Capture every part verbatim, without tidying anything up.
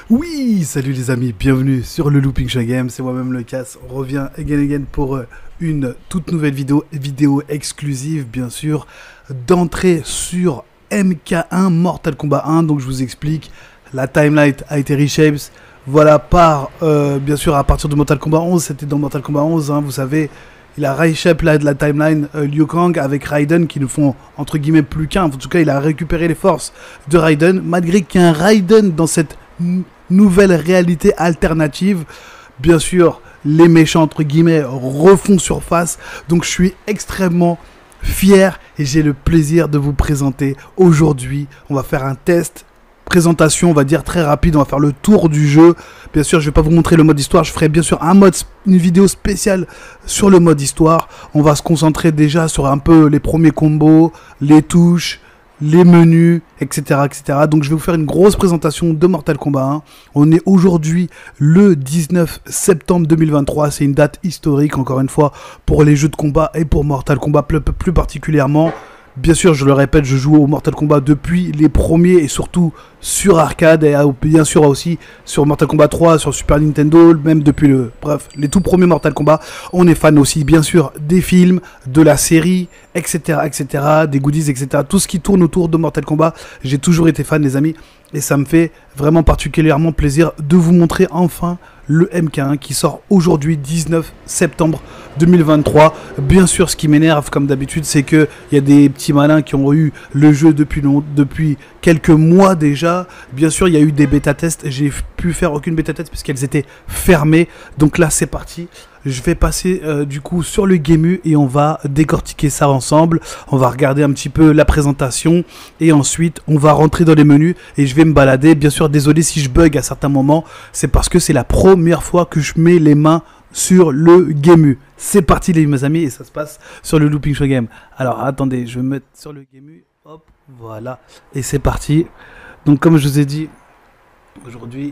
Oui, salut les amis, bienvenue sur le Looping Show Game, c'est moi-même le Cass, on revient again again pour euh, une toute nouvelle vidéo, vidéo exclusive bien sûr, d'entrée sur M K un, Mortal Kombat un, donc je vous explique, la timeline a été reshaped, voilà, par, euh, bien sûr à partir de Mortal Kombat onze, c'était dans Mortal Kombat onze, hein, vous savez, il a reshape la, la timeline euh, Liu Kang avec Raiden qui nous font entre guillemets plus qu'un, en tout cas il a récupéré les forces de Raiden, malgré qu'il y ait un Raiden dans cette nouvelle réalité alternative. Bien sûr, les méchants, entre guillemets, refont surface. Donc, je suis extrêmement fier et j'ai le plaisir de vous présenter aujourd'hui. On va faire un test, présentation, on va dire très rapide. On va faire le tour du jeu. Bien sûr, je ne vais pas vous montrer le mode histoire. Je ferai bien sûr un mode, une vidéo spéciale sur le mode histoire. On va se concentrer déjà sur un peu les premiers combos, les touches, les menus, et cetera, et cetera. Donc je vais vous faire une grosse présentation de Mortal Kombat un. On est aujourd'hui le dix-neuf septembre deux mille vingt-trois. C'est une date historique, encore une fois, pour les jeux de combat et pour Mortal Kombat plus, plus particulièrement. Bien sûr, je le répète, je joue au Mortal Kombat depuis les premiers et surtout sur arcade et bien sûr aussi sur Mortal Kombat trois, sur Super Nintendo, même depuis le, bref, les tout premiers Mortal Kombat. On est fan aussi, bien sûr, des films, de la série, et cetera, et cetera, des goodies, et cetera. Tout ce qui tourne autour de Mortal Kombat, j'ai toujours été fan, les amis, et ça me fait vraiment particulièrement plaisir de vous montrer enfin le M K un qui sort aujourd'hui, dix-neuf septembre deux mille vingt-trois. Bien sûr, ce qui m'énerve, comme d'habitude, c'est qu'il y a des petits malins qui ont eu le jeu depuis, long, depuis quelques mois déjà. Bien sûr, il y a eu des bêta-tests. J'ai pu faire aucune bêta-test puisqu'elles étaient fermées. Donc là, c'est parti. Je vais passer euh, du coup sur le Gemu et on va décortiquer ça ensemble. On va regarder un petit peu la présentation et ensuite on va rentrer dans les menus et je vais me balader. Bien sûr, désolé si je bug à certains moments, c'est parce que c'est la première fois que je mets les mains sur le Gemu. C'est parti les mes amis et ça se passe sur le Looping Show Game. Alors attendez, je vais me mettre sur le Gemu. Hop, voilà. Et c'est parti. Donc comme je vous ai dit, aujourd'hui,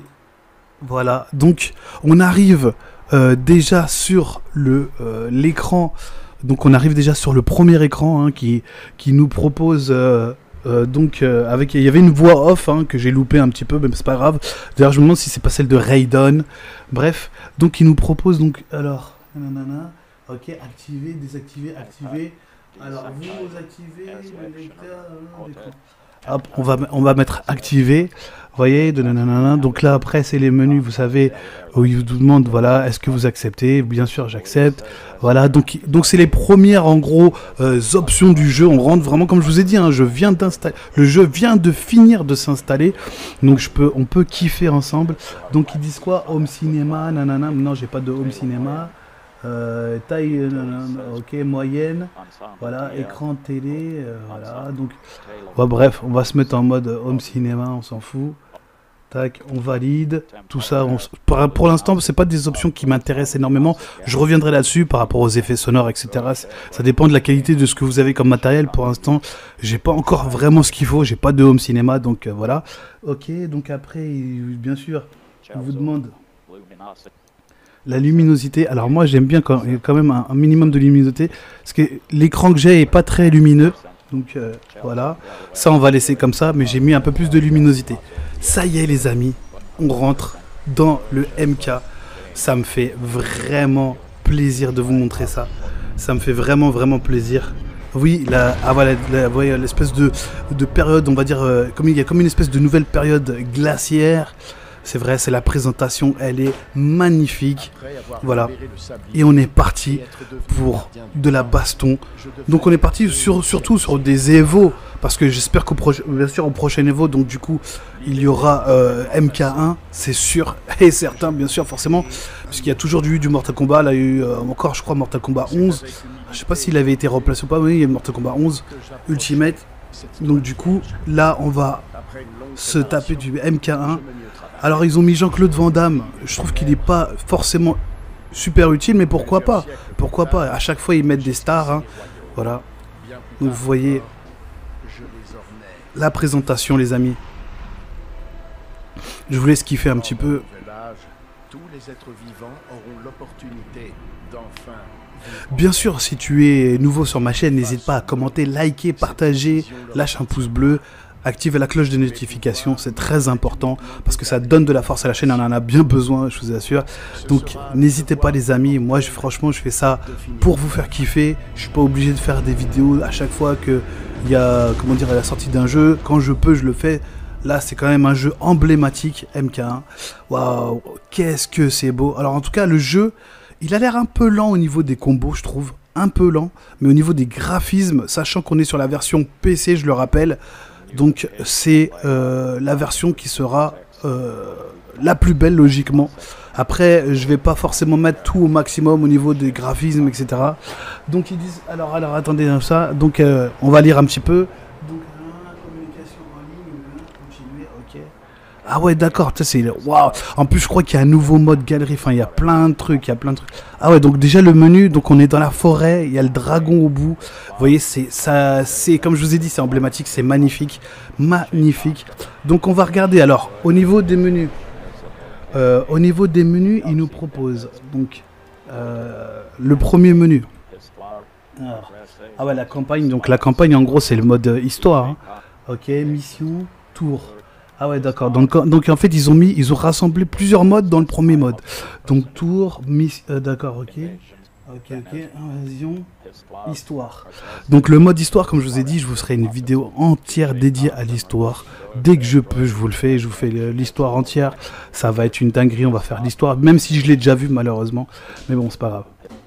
voilà. Donc on arrive... Euh, déjà sur le euh, l'écran, donc on arrive déjà sur le premier écran hein, qui, qui nous propose euh, euh, donc euh, avec il y avait une voix off hein, que j'ai loupé un petit peu, mais c'est pas grave. D'ailleurs je me demande si c'est pas celle de Raiden. Bref, donc il nous propose donc alors nanana, ok, activer, désactiver, activer. Alors vous activez le lecteur. Hop, on va on va mettre activer. Vous voyez, de nanana. Donc là après c'est les menus, vous savez, où ils vous demandent voilà, est-ce que vous acceptez? Bien sûr, j'accepte. Voilà, donc donc c'est les premières en gros euh, options du jeu. On rentre vraiment comme je vous ai dit, hein, je viens d'installer, le jeu vient de finir de s'installer. Donc je peux, on peut kiffer ensemble. Donc ils disent quoi? Home cinéma, nanana. Non, j'ai pas de home cinéma. Euh, taille, nanana, ok, moyenne. Voilà, écran télé. Euh, voilà, donc ouais, bref, on va se mettre en mode home cinéma, on s'en fout. Tac, on valide, tout ça. On, pour pour l'instant, c'est pas des options qui m'intéressent énormément. Je reviendrai là-dessus par rapport aux effets sonores, et cetera. Ça dépend de la qualité de ce que vous avez comme matériel. Pour l'instant, j'ai pas encore vraiment ce qu'il faut. J'ai pas de home cinéma, donc euh, voilà. Ok, donc après, bien sûr, on vous demande la luminosité. Alors moi, j'aime bien quand, quand même un, un minimum de luminosité, parce que l'écran que j'ai est pas très lumineux. Donc euh, voilà, ça on va laisser comme ça, mais j'ai mis un peu plus de luminosité. Ça y est les amis, on rentre dans le M K. Ça me fait vraiment plaisir de vous montrer ça. Ça me fait vraiment vraiment plaisir. Oui, la, ah voilà, la, voilà l'espèce de, de période, on va dire, euh, comme il y a comme une espèce de nouvelle période glaciaire. C'est vrai, c'est la présentation, elle est magnifique. Voilà. Et on est parti pour de la baston. Donc on est parti sur, surtout sur des évos. Parce que j'espère qu'au prochain, bien sûr, au prochain Evo, donc du coup, il y aura euh, M K un, c'est sûr et certain, bien sûr, forcément. Puisqu'il y a toujours eu du Mortal Kombat. Là, il y a eu euh, encore, je crois, Mortal Kombat onze. Je sais pas s'il avait été remplacé ou pas, mais il y a Mortal Kombat onze Ultimate. Donc du coup, là, on va se taper du M K un. Alors ils ont mis Jean-Claude Van Damme, je trouve qu'il n'est pas forcément super utile, mais pourquoi pas? Pourquoi pas? À chaque fois ils mettent des stars, hein. Voilà. Donc vous voyez la présentation les amis. Je vous laisse kiffer un petit peu. Bien sûr, si tu es nouveau sur ma chaîne, n'hésite pas à commenter, liker, partager, lâche un pouce bleu. activez la cloche de notification, c'est très important parce que ça donne de la force à la chaîne, on en a bien besoin, je vous assure. Donc n'hésitez pas les amis, moi je, franchement je fais ça pour vous faire kiffer, je suis pas obligé de faire des vidéos à chaque fois qu'il y a, comment dire, la sortie d'un jeu, quand je peux je le fais. Là c'est quand même un jeu emblématique, M K un, waouh, qu'est-ce que c'est beau. Alors en tout cas le jeu, il a l'air un peu lent au niveau des combos je trouve, un peu lent, mais au niveau des graphismes, sachant qu'on est sur la version P C je le rappelle, donc c'est euh, la version qui sera euh, la plus belle logiquement. Après je vais pas forcément mettre tout au maximum au niveau des graphismes, et cetera. Donc ils disent, alors alors attendez ça, donc euh, on va lire un petit peu. Donc communication en ligne, continuer, ok. Ah ouais d'accord, c'est waouh. En plus je crois qu'il y a un nouveau mode galerie, enfin il y a plein de trucs, il y a plein de trucs. Ah ouais, donc déjà le menu, donc on est dans la forêt, il y a le dragon au bout. Vous voyez, c'est ça, c'est comme je vous ai dit, c'est emblématique, c'est magnifique, magnifique. Donc on va regarder alors au niveau des menus. Euh, au niveau des menus, il nous propose donc euh, le premier menu. Alors, ah ouais, la campagne. Donc la campagne en gros c'est le mode histoire. Hein. Ok, mission, tour. Ah ouais d'accord, donc, donc en fait ils ont mis, ils ont rassemblé plusieurs modes dans le premier mode. Donc tour, miss, euh, d'accord, ok, ok, ok, invasion, histoire. Donc le mode histoire, comme je vous ai dit, je vous ferai une vidéo entière dédiée à l'histoire. Dès que je peux, je vous le fais, je vous fais l'histoire entière. Ça va être une dinguerie, on va faire l'histoire, même si je l'ai déjà vu malheureusement. Mais bon, c'est pas grave.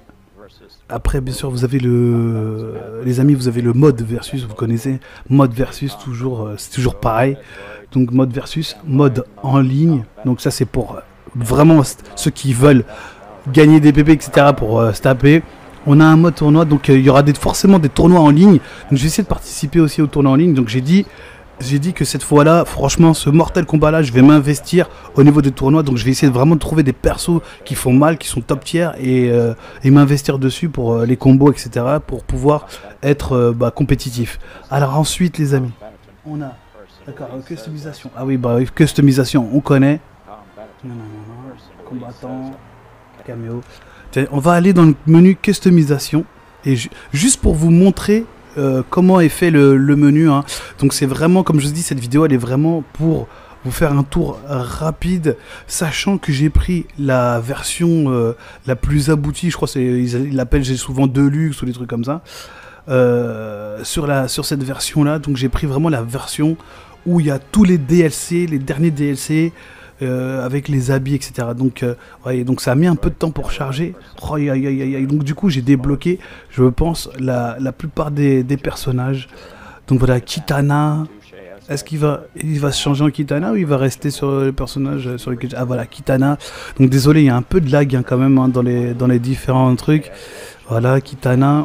Après, bien sûr, vous avez le... Les amis, vous avez le mode versus, vous connaissez. Mode versus, toujours, euh, c'est toujours pareil. Donc mode versus, mode en ligne. Donc ça c'est pour euh, vraiment ceux qui veulent gagner des P P, et cetera pour euh, se taper. On a un mode tournoi, donc euh, il y aura des, forcément des tournois en ligne. Donc je vais essayer de participer aussi au tournoi en ligne. Donc j'ai dit, j'ai dit que cette fois-là, franchement, ce Mortal Kombat là, je vais m'investir au niveau des tournois. Donc je vais essayer de vraiment de trouver des persos qui font mal, qui sont top tier et, euh, et m'investir dessus pour euh, les combos, et cetera. Pour pouvoir être euh, bah, compétitif. Alors ensuite les amis, on a... D'accord, customisation. Ah oui, bah customisation, on connaît. Non, non, non, non. Combattant, caméo. On va aller dans le menu customisation. Et ju juste pour vous montrer euh, comment est fait le, le menu. Hein. Donc c'est vraiment, comme je vous dis, cette vidéo, elle est vraiment pour vous faire un tour rapide. Sachant que j'ai pris la version euh, la plus aboutie. Je crois qu'ils l'appellent souvent Deluxe ou des trucs comme ça. Euh, sur, la, sur cette version-là. Donc j'ai pris vraiment la version où il y a tous les D L C, les derniers D L C, euh, avec les habits, et cetera. Donc, euh, ouais, donc ça a mis un peu de temps pour charger. Oh, aïe, aïe, aïe, aïe. Donc du coup, j'ai débloqué, je pense, la, la plupart des, des personnages. Donc voilà, Kitana. Est-ce qu'il va, il va se changer en Kitana ou il va rester sur le personnage sur lequel... Ah voilà, Kitana. Donc désolé, il y a un peu de lag hein, quand même hein, dans, les, dans les différents trucs. Voilà, Kitana.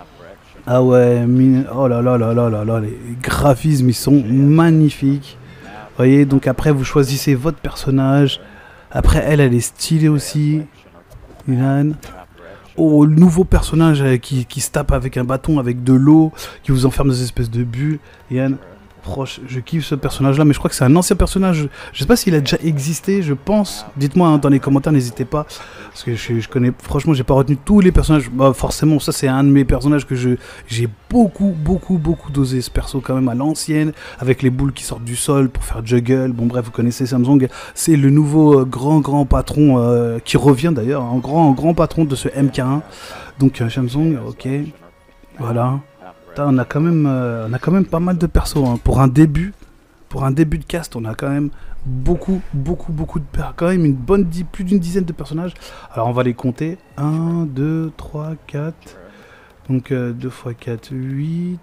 Ah ouais, oh là là là là là là, les graphismes ils sont magnifiques. Vous voyez, donc après vous choisissez votre personnage. Après elle, elle est stylée aussi. Ilan. Oh, le nouveau personnage qui, qui se tape avec un bâton, avec de l'eau, qui vous enferme dans des espèces de bulles. Yann, proche, je kiffe ce personnage là, mais je crois que c'est un ancien personnage. Je sais pas s'il a déjà existé, je pense. Dites-moi hein, dans les commentaires, n'hésitez pas. Parce que je, je connais, franchement, j'ai pas retenu tous les personnages. Bah, forcément, ça c'est un de mes personnages que je j'ai beaucoup, beaucoup, beaucoup dosé ce perso quand même à l'ancienne, avec les boules qui sortent du sol pour faire juggle. Bon bref, vous connaissez Samsung. C'est le nouveau euh, grand, grand patron euh, qui revient d'ailleurs, un grand, grand patron de ce M K un. Donc euh, Samsung, ok, voilà. On a quand même, euh, on a quand même pas mal de persos hein. Pour un début, pour un début de cast, on a quand même beaucoup, beaucoup, beaucoup de quand même une bonne plus d'une dizaine de personnages. Alors on va les compter. un, deux, trois, quatre. Donc euh, deux fois quatre, huit,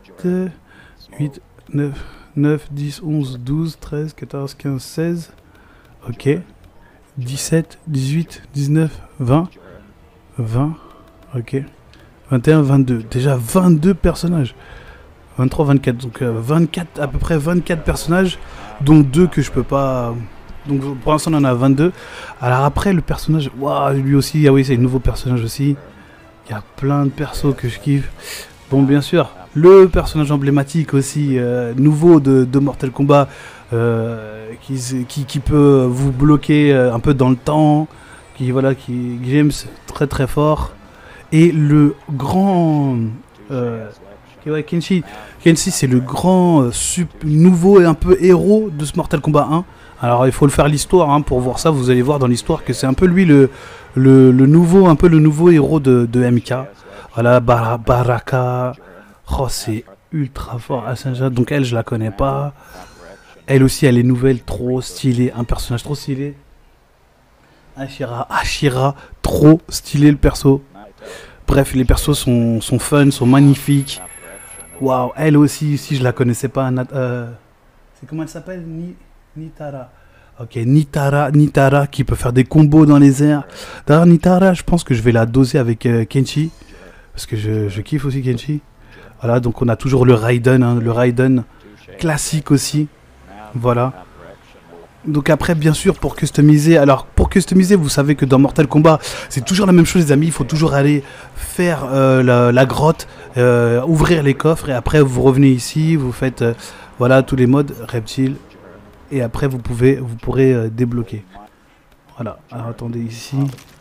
huit, neuf, neuf, dix, onze, douze, treize, quatorze, quinze, seize. Ok. dix-sept, dix-huit, dix-neuf, vingt. vingt. Ok. vingt et un, vingt-deux. Déjà vingt-deux personnages. vingt-trois, vingt-quatre. Donc euh, vingt-quatre, à peu près vingt-quatre personnages, dont deux que je peux pas... Donc pour l'instant on en a vingt-deux. Alors après le personnage, waouh, lui aussi, ah oui c'est un nouveau personnage aussi. Il y a plein de persos que je kiffe. Bon bien sûr, le personnage emblématique aussi, euh, nouveau de, de Mortal Kombat, euh, qui, qui, qui peut vous bloquer euh, un peu dans le temps, qui voilà, qui James très très fort. Et le grand, euh, Ok, ouais, Kenshi, Kenshi c'est le grand, euh, sup- nouveau et un peu héros de ce Mortal Kombat un. Alors il faut le faire l'histoire, hein, pour voir ça, vous allez voir dans l'histoire que c'est un peu lui le, le, le nouveau, un peu le nouveau héros de, de M K. Voilà, Bar- Baraka, oh c'est ultra fort, Asanja, donc elle je la connais pas. Elle aussi elle est nouvelle, trop stylée, un personnage trop stylé. Ashira, Ashira, trop stylé le perso. Bref, les persos sont, sont fun, sont magnifiques. Waouh, elle aussi, si je la connaissais pas, Nat- euh, c'est comment elle s'appelle, Ni- Nitara. Ok, Nitara, Nitara qui peut faire des combos dans les airs. D'ailleurs, Nitara, je pense que je vais la doser avec euh, Kenshi. Parce que je, je kiffe aussi Kenshi. Voilà, donc on a toujours le Raiden, hein, le Raiden classique aussi. Voilà. Donc après, bien sûr, pour customiser, alors pour customiser, vous savez que dans Mortal Kombat, c'est toujours la même chose, les amis. Il faut toujours aller faire euh, la, la grotte, euh, ouvrir les coffres, et après vous revenez ici, vous faites euh, voilà tous les modes reptile, et après vous pouvez, vous pourrez euh, débloquer. Voilà. Alors attendez ici,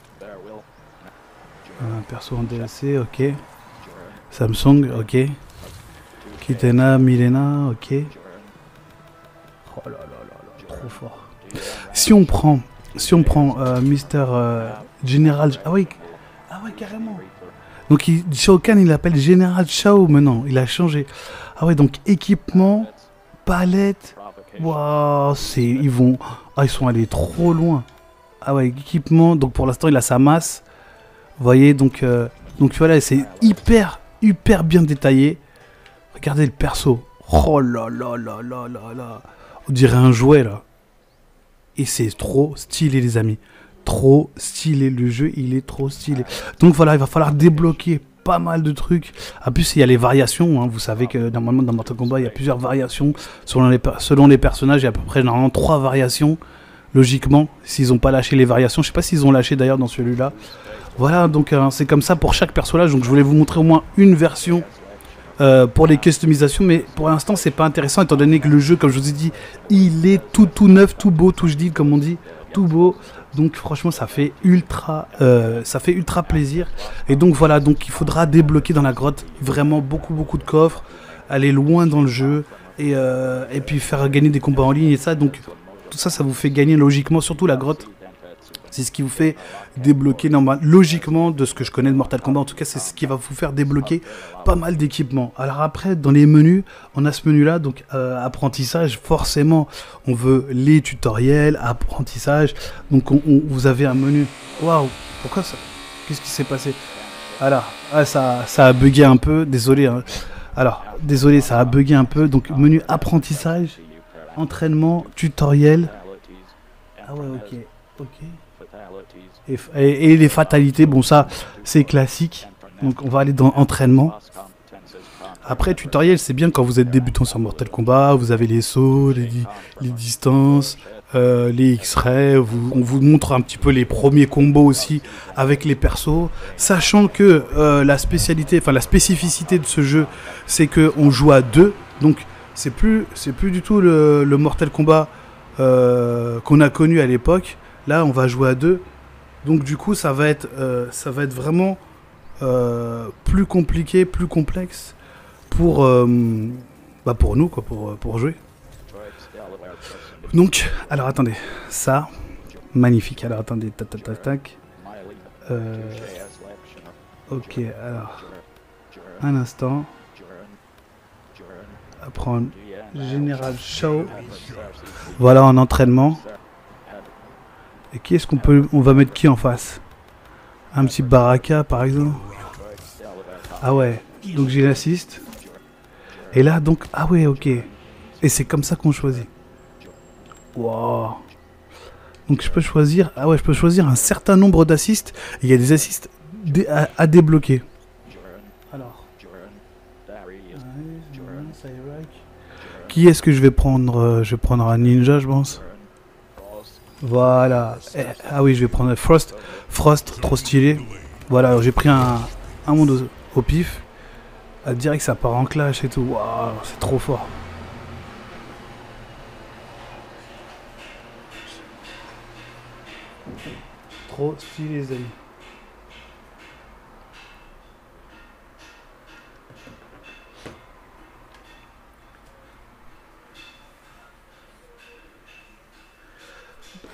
un perso en D L C, ok. Samsung, ok. Kitena, Milena, ok. Oh là là là là, trop fort. Si on prend, si on prend euh, Mister euh, General, ah oui, ah ouais carrément. Donc il, Shao Kahn il l'appelle Général Shao maintenant, il a changé. Ah ouais donc équipement, palette, waouh c'est, ils vont, ah ils sont allés trop loin. Ah ouais équipement, donc pour l'instant il a sa masse. Vous voyez donc, euh, donc voilà c'est hyper hyper bien détaillé. Regardez le perso. Oh là là là là là là. On dirait un jouet là. Et c'est trop stylé les amis. Trop stylé. Le jeu il est trop stylé. Donc voilà il va falloir débloquer pas mal de trucs. En plus il y a les variations. Hein. Vous savez que normalement dans Mortal Kombat il y a plusieurs variations. Selon les, selon les personnages il y a à peu près normalement trois variations. Logiquement. S'ils n'ont pas lâché les variations. Je sais pas s'ils ont lâché d'ailleurs dans celui-là. Voilà donc euh, c'est comme ça pour chaque personnage. Donc je voulais vous montrer au moins une version. Euh, pour les customisations, mais pour l'instant c'est pas intéressant étant donné que le jeu, comme je vous ai dit, il est tout tout neuf, tout beau, tout je dis comme on dit, tout beau. Donc franchement ça fait ultra, euh, ça fait ultra plaisir. Et donc voilà, donc il faudra débloquer dans la grotte vraiment beaucoup beaucoup de coffres, aller loin dans le jeu et, euh, et puis faire gagner des combats en ligne et ça. Donc tout ça, ça vous fait gagner logiquement, surtout la grotte. C'est ce qui vous fait débloquer, normal, logiquement, de ce que je connais de Mortal Kombat, en tout cas, c'est ce qui va vous faire débloquer pas mal d'équipements. Alors après, dans les menus, on a ce menu-là, donc euh, apprentissage, forcément, on veut les tutoriels, apprentissage, donc on, on, vous avez un menu. Waouh, pourquoi ça? Qu'est-ce qui s'est passé? Alors, ah, ça, ça a bugué un peu, désolé. Hein. Alors, désolé, ça a bugué un peu, donc menu apprentissage, entraînement, tutoriel. Ah ouais, ok, ok. Et, et, et les fatalités, bon ça c'est classique. Donc on va aller dans entraînement. Après tutoriel c'est bien quand vous êtes débutant sur Mortal Kombat, vous avez les sauts, les, les distances, euh, les X-rays, vous, on vous montre un petit peu les premiers combos aussi avec les persos. Sachant que euh, la spécialité, enfin la spécificité de ce jeu c'est qu'on joue à deux. Donc c'est plus, c'est plus du tout le, le Mortal Kombat euh, qu'on a connu à l'époque. Là on va jouer à deux. Donc du coup ça va être, euh, ça va être vraiment euh, plus compliqué, plus complexe pour, euh, bah pour nous, quoi, pour, pour jouer. Donc, alors attendez, ça, magnifique. Alors attendez, tac tac tac tac. Euh, ok, alors, un instant. Apprendre Général Shao. Voilà en entraînement. Et qui est-ce qu'on peut... On va mettre qui en face? Un petit Baraka par exemple. Ah ouais. Donc j'ai l'assist. Et là donc... Ah ouais ok. Et c'est comme ça qu'on choisit. Wow. Donc je peux choisir... Ah ouais je peux choisir un certain nombre d'assists. Il y a des assists dé à, à débloquer. Alors. Qui est-ce que je vais prendre? Je vais prendre un ninja je pense. Voilà. Eh, ah oui, je vais prendre Frost. Frost, trop stylé. Voilà, j'ai pris un, un monde au, au pif. À direct, que ça part en clash et tout. Waouh, c'est trop fort. Trop stylé, les amis.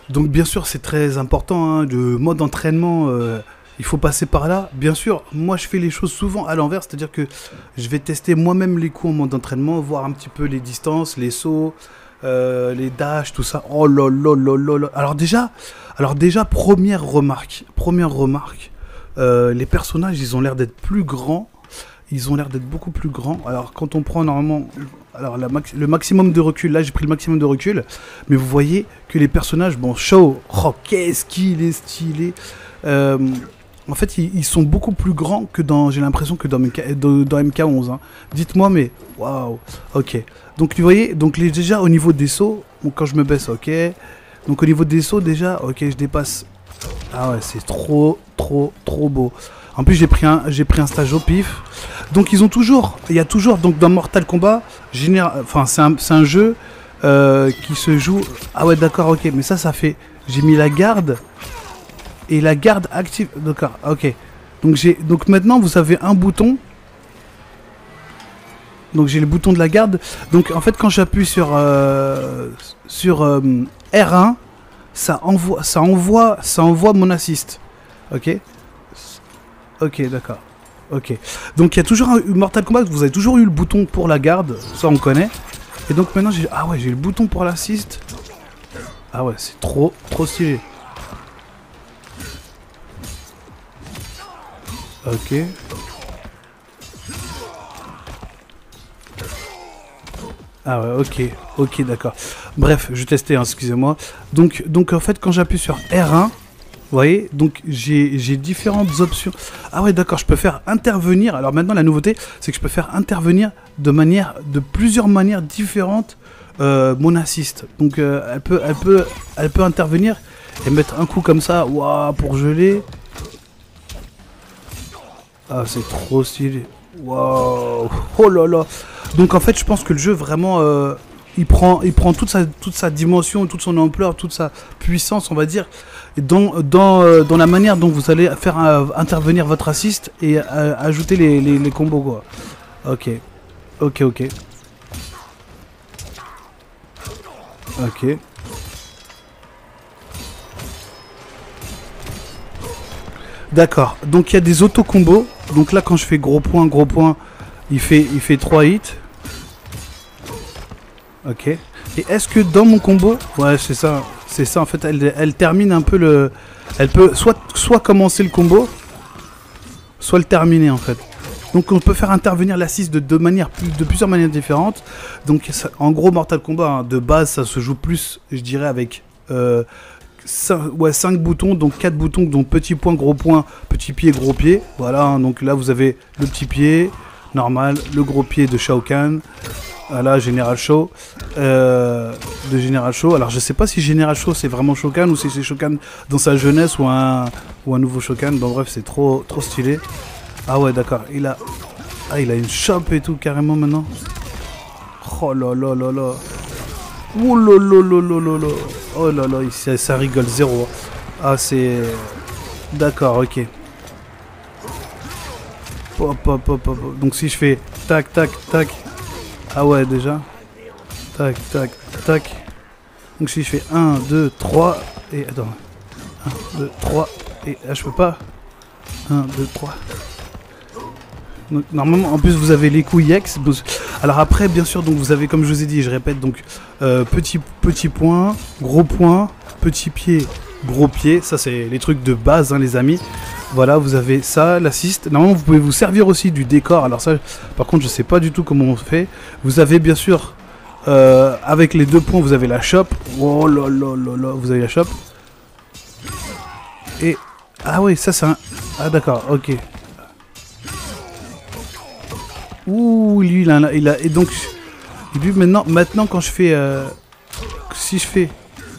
Donc bien sûr c'est très important, hein, le mode entraînement, euh, il faut passer par là. Bien sûr, moi je fais les choses souvent à l'envers, c'est-à-dire que je vais tester moi-même les coups en mode entraînement, voir un petit peu les distances, les sauts, euh, les dashs, tout ça. Oh là là là là là. Alors déjà, alors déjà première remarque, première remarque, euh, les personnages ils ont l'air d'être plus grands. Ils ont l'air d'être beaucoup plus grands. Alors, quand on prend normalement alors, la max le maximum de recul, là j'ai pris le maximum de recul, mais vous voyez que les personnages, bon, Shao, oh, qu'est-ce qu'il est stylé. Euh, en fait, ils, ils sont beaucoup plus grands que dans, j'ai l'impression que dans, M K, dans, dans M K onze. Hein. Dites-moi, mais waouh, ok. Donc, vous voyez, donc les, déjà au niveau des sauts, bon, quand je me baisse, ok. Donc, au niveau des sauts, déjà, ok, je dépasse. Ah ouais, c'est trop, trop, trop beau. En plus, j'ai pris un, j'ai pris un stage au pif. Donc, ils ont toujours, il y a toujours, donc dans Mortal Kombat, général, enfin, c'est un, c'est un jeu euh, qui se joue. Ah ouais, d'accord, ok. Mais ça, ça fait, j'ai mis la garde et la garde active. D'accord, ok. Donc j'ai, donc maintenant, vous avez un bouton. Donc j'ai le bouton de la garde. Donc en fait, quand j'appuie sur euh, sur euh, R un, ça envoie, ça envoie, ça envoie mon assist. Ok. Ok, d'accord. Ok. Donc il y a toujours un Mortal Kombat, vous avez toujours eu le bouton pour la garde, ça on connaît. Et donc maintenant j'ai, ah ouais, j'ai le bouton pour l'assist. Ah ouais, c'est trop, trop stylé. Ok. Ah ouais, ok, ok, d'accord. Bref, je testais, hein, excusez-moi. Donc, donc en fait, quand j'appuie sur R un, vous voyez, donc j'ai différentes options. Ah ouais, d'accord, je peux faire intervenir. Alors maintenant, la nouveauté, c'est que je peux faire intervenir de manière, de plusieurs manières différentes euh, mon assist. Donc euh, elle peut, elle peut, elle peut intervenir et mettre un coup comme ça, waouh, pour geler. Ah, c'est trop stylé. Waouh, oh là là. Donc en fait, je pense que le jeu vraiment, euh, il prend, il prend toute sa, toute sa dimension, toute son ampleur, toute sa puissance, on va dire. Dans, dans, euh, dans la manière dont vous allez faire euh, intervenir votre assist et euh, ajouter les, les, les combos, quoi. Ok. Ok, ok. Ok. D'accord. Donc il y a des auto-combos. Donc là, quand je fais gros point, gros point, il fait, il fait trois hits. Ok. Et est-ce que dans mon combo... Ouais, c'est ça. C'est ça, en fait, elle, elle termine un peu le... Elle peut soit, soit commencer le combo, soit le terminer, en fait. Donc on peut faire intervenir l'assist de, de, manière, de plusieurs manières différentes. Donc ça, en gros, Mortal Kombat, hein, de base, ça se joue plus, je dirais, avec... Euh, cinq, ouais, cinq boutons, donc quatre boutons, donc petit point, gros point, petit pied, gros pied. Voilà, hein, donc là, vous avez le petit pied, normal, le gros pied de Shao Kahn. Voilà, Général Shao, euh, de Général Shao. Alors je sais pas si Général Shao c'est vraiment Shao Kahn ou si c'est Shao Kahn dans sa jeunesse ou un, ou un nouveau Shao Kahn. Bon bref, c'est trop, trop stylé. Ah ouais, d'accord, il a, ah, il a une chope et tout carrément maintenant. Oh là là là là. Oh là là là là là là. Oh là là, ça, ça rigole zéro. Ah c'est... D'accord, ok. Pop, pop, pop, pop. Donc si je fais tac, tac, tac. Ah ouais, déjà. Tac, tac, tac. Donc si je fais un, deux, trois. Et attends. un, deux, trois. Et là, je peux pas. un, deux, trois. Donc, normalement, en plus, vous avez les coups X. Alors après, bien sûr, donc vous avez, comme je vous ai dit, je répète, donc euh, petit, petit point, gros point, petit pied, gros pied. Ça, c'est les trucs de base, hein, les amis. Voilà, vous avez ça, l'assist. Normalement, vous pouvez vous servir aussi du décor. Alors ça, par contre, je sais pas du tout comment on fait. Vous avez bien sûr, euh, avec les deux points, vous avez la chope. Oh là là là là, vous avez la chope. Et ah oui, ça c'est un. Ah d'accord, ok. Ouh, lui, il a, il a, et donc, lui maintenant, maintenant quand je fais, euh, si je fais,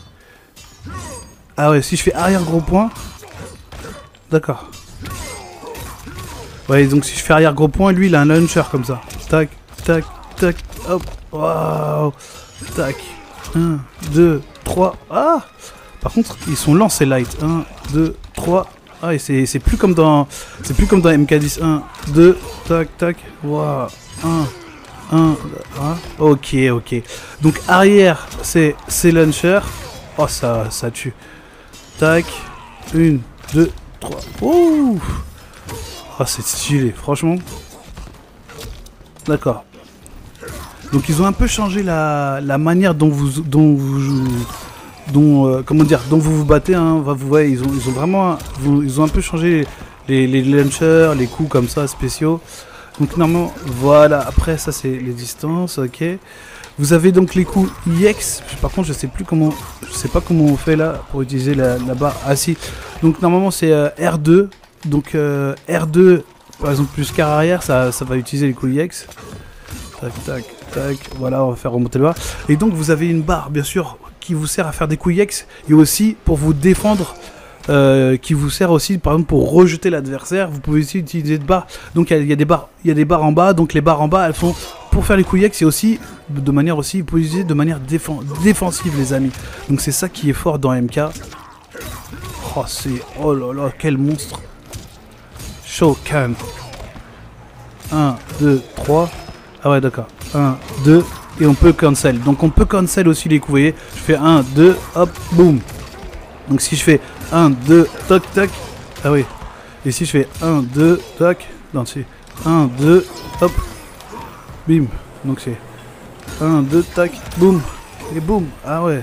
ah ouais, si je fais arrière gros point. D'accord. Ouais, donc si je fais arrière gros point, lui il a un launcher comme ça. Tac, tac, tac, hop, waouh, tac. un, deux, trois. Ah! Par contre, ils sont lents ces lights. un, deux, trois. Ah, et c'est plus comme dans. C'est plus comme dans M K dix. un, deux, tac, tac. Waouh. un, un, un. Ok, ok. Donc arrière, c'est launcher. Oh, ça, ça tue. Tac. Une, deux, trois. Ouh. Oh, c'est stylé, franchement. D'accord. Donc ils ont un peu changé la, la manière dont vous, dont vous, dont euh, comment dire, dont vous vous battez. Hein. Vous voyez, ils ont, ils ont vraiment, ils ont un peu changé les, les launchers, les coups comme ça spéciaux. Donc normalement, voilà. Après ça c'est les distances, ok. Vous avez donc les coups I X. Par contre, je sais plus comment, je sais pas comment on fait là pour utiliser la, la barre. Ah si. Donc normalement c'est euh, R deux. Donc euh, R deux, par exemple plus quart arrière, ça, ça va utiliser les coups I X. Tac, tac, tac. Voilà, on va faire remonter le bas. Et donc vous avez une barre, bien sûr, qui vous sert à faire des coups I X et aussi pour vous défendre, euh, qui vous sert aussi, par exemple, pour rejeter l'adversaire. Vous pouvez aussi utiliser de barres. Donc il y, y a des barres, il y a des barres en bas. Donc les barres en bas, elles sont pour faire les coups I X et aussi de manière aussi, vous pouvez utiliser de manière défen défensive, les amis. Donc c'est ça qui est fort dans M K. Oh, c'est oh là là, quel monstre. Shokan. un, deux, trois. Ah ouais, d'accord. un, deux, et on peut cancel. Donc on peut cancel aussi les coups, vous voyez. Je fais un, deux, hop, boum. Donc si je fais un, deux, toc, toc. Ah oui. Et si je fais un, deux, toc. Non, c'est un, deux, hop. Bim. Donc c'est un, deux, tac, boum. Et boum. Ah ouais.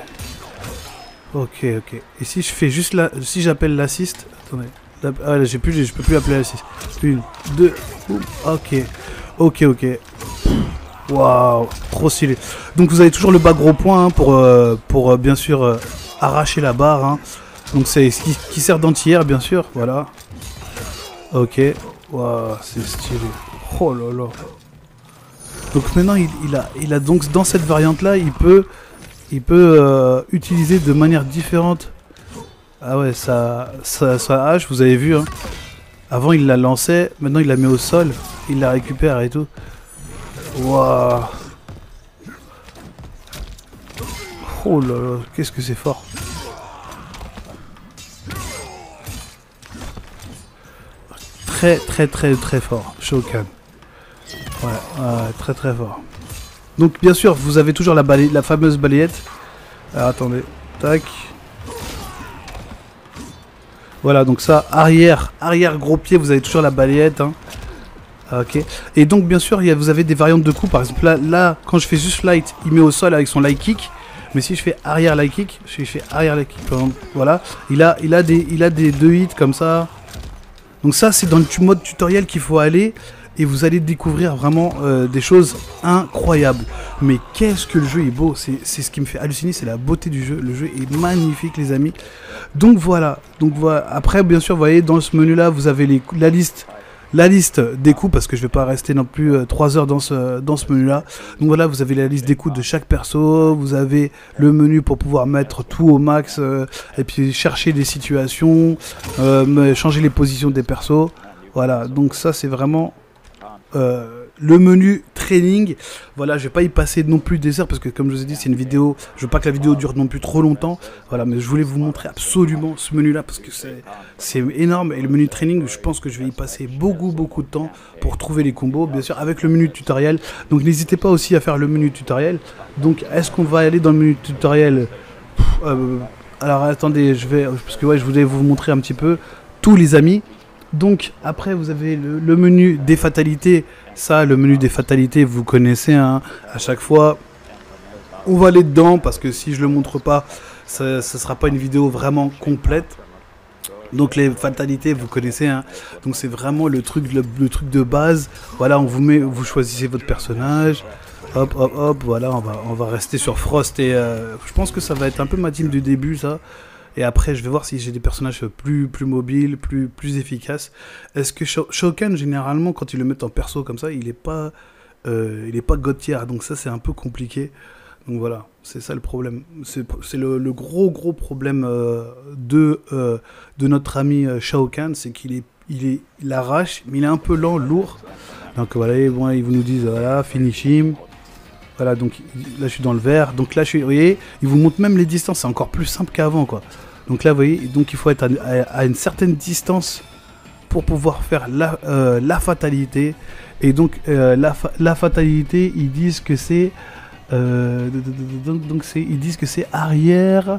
Ok, ok. Et si je fais juste là, si j'appelle l'assist. Attendez. Ah là, j'ai plus, je peux plus appeler l'assist. Une, deux, boum. Ok. Ok, ok. Waouh, trop stylé. Donc vous avez toujours le bas gros point hein, pour, euh, pour euh, bien sûr euh, arracher la barre. Hein. Donc c'est ce qui, qui sert d'anti-air bien sûr. Voilà. Ok. Waouh, c'est stylé. Oh là là. Donc maintenant il, il, a, il a donc dans cette variante là, il peut, il peut euh, utiliser de manière différente. Ah ouais, sa, sa, sa hache, vous avez vu. Hein. Avant il la lançait, maintenant il la met au sol. Il la récupère et tout. Waouh. Oh là là, qu'est-ce que c'est fort. Très très très très fort, Shokan. Ouais, ouais, très très fort. Donc bien sûr, vous avez toujours la, balai la fameuse balayette. Alors attendez, tac. Voilà, donc ça, arrière, arrière gros pied, vous avez toujours la balayette. Hein. Ok. Et donc bien sûr, il y a, vous avez des variantes de coups. Par exemple, là, là, quand je fais juste light, il met au sol avec son light kick. Mais si je fais arrière light kick, si je fais arrière light kick, par exemple, voilà, il a, il a des, il a des deux hits comme ça. Donc ça, c'est dans le mode tutoriel qu'il faut aller. Et vous allez découvrir vraiment euh, des choses incroyables. Mais qu'est-ce que le jeu est beau. C'est ce qui me fait halluciner, c'est la beauté du jeu. Le jeu est magnifique, les amis. Donc voilà. Donc voilà. Après, bien sûr, vous voyez, dans ce menu-là, vous avez les, la liste. La liste des coups, parce que je vais pas rester non plus euh, trois heures dans ce, dans ce menu là. Donc voilà, vous avez la liste des coups de chaque perso. Vous avez le menu pour pouvoir mettre tout au max. Euh, et puis chercher des situations. Euh, changer les positions des persos. Voilà, donc ça c'est vraiment euh, le menu training. Voilà, je vais pas y passer non plus des heures parce que comme je vous ai dit, c'est une vidéo, je veux pas que la vidéo dure non plus trop longtemps. Voilà, mais je voulais vous montrer absolument ce menu là parce que c'est c'est énorme. Et le menu training, je pense que je vais y passer beaucoup beaucoup de temps pour trouver les combos, bien sûr avec le menu tutoriel. Donc n'hésitez pas aussi à faire le menu tutoriel. Donc est-ce qu'on va aller dans le menu tutoriel? euh, Alors attendez, je vais, parce que ouais, je voulais vous montrer un petit peu tous les amis. Donc après vous avez le, le menu des fatalités. Ça, le menu des fatalités, vous connaissez, hein, à chaque fois on va aller dedans parce que si je le montre pas, ça ne sera pas une vidéo vraiment complète. Donc les fatalités, vous connaissez, hein. Donc c'est vraiment le truc, le, le truc de base. Voilà, on vous met, vous choisissez votre personnage. Hop, hop, hop, voilà, on va, on va rester sur Frost et euh, je pense que ça va être un peu ma team du début, ça. Et après, je vais voir si j'ai des personnages plus, plus mobiles, plus, plus efficaces. Est-ce que Shokan, généralement, quand ils le mettent en perso comme ça, il n'est pas, euh, il est pas god tier. Donc ça, c'est un peu compliqué. Donc voilà, c'est ça le problème. C'est le, le gros, gros problème euh, de, euh, de notre ami euh, Shao Kahn, c'est qu'il est, il est, il arrache, mais il est un peu lent, lourd. Donc voilà, bon, ils vous nous disent, voilà, finish him. Voilà, donc là je suis dans le vert. Donc là je suis, vous voyez, ils vous montrent même les distances, c'est encore plus simple qu'avant, quoi. Donc là, vous voyez, donc il faut être à, à, à une certaine distance pour pouvoir faire la, euh, la fatalité. Et donc euh, la, fa la fatalité, ils disent que c'est, euh, donc c'est, ils disent que c'est arrière,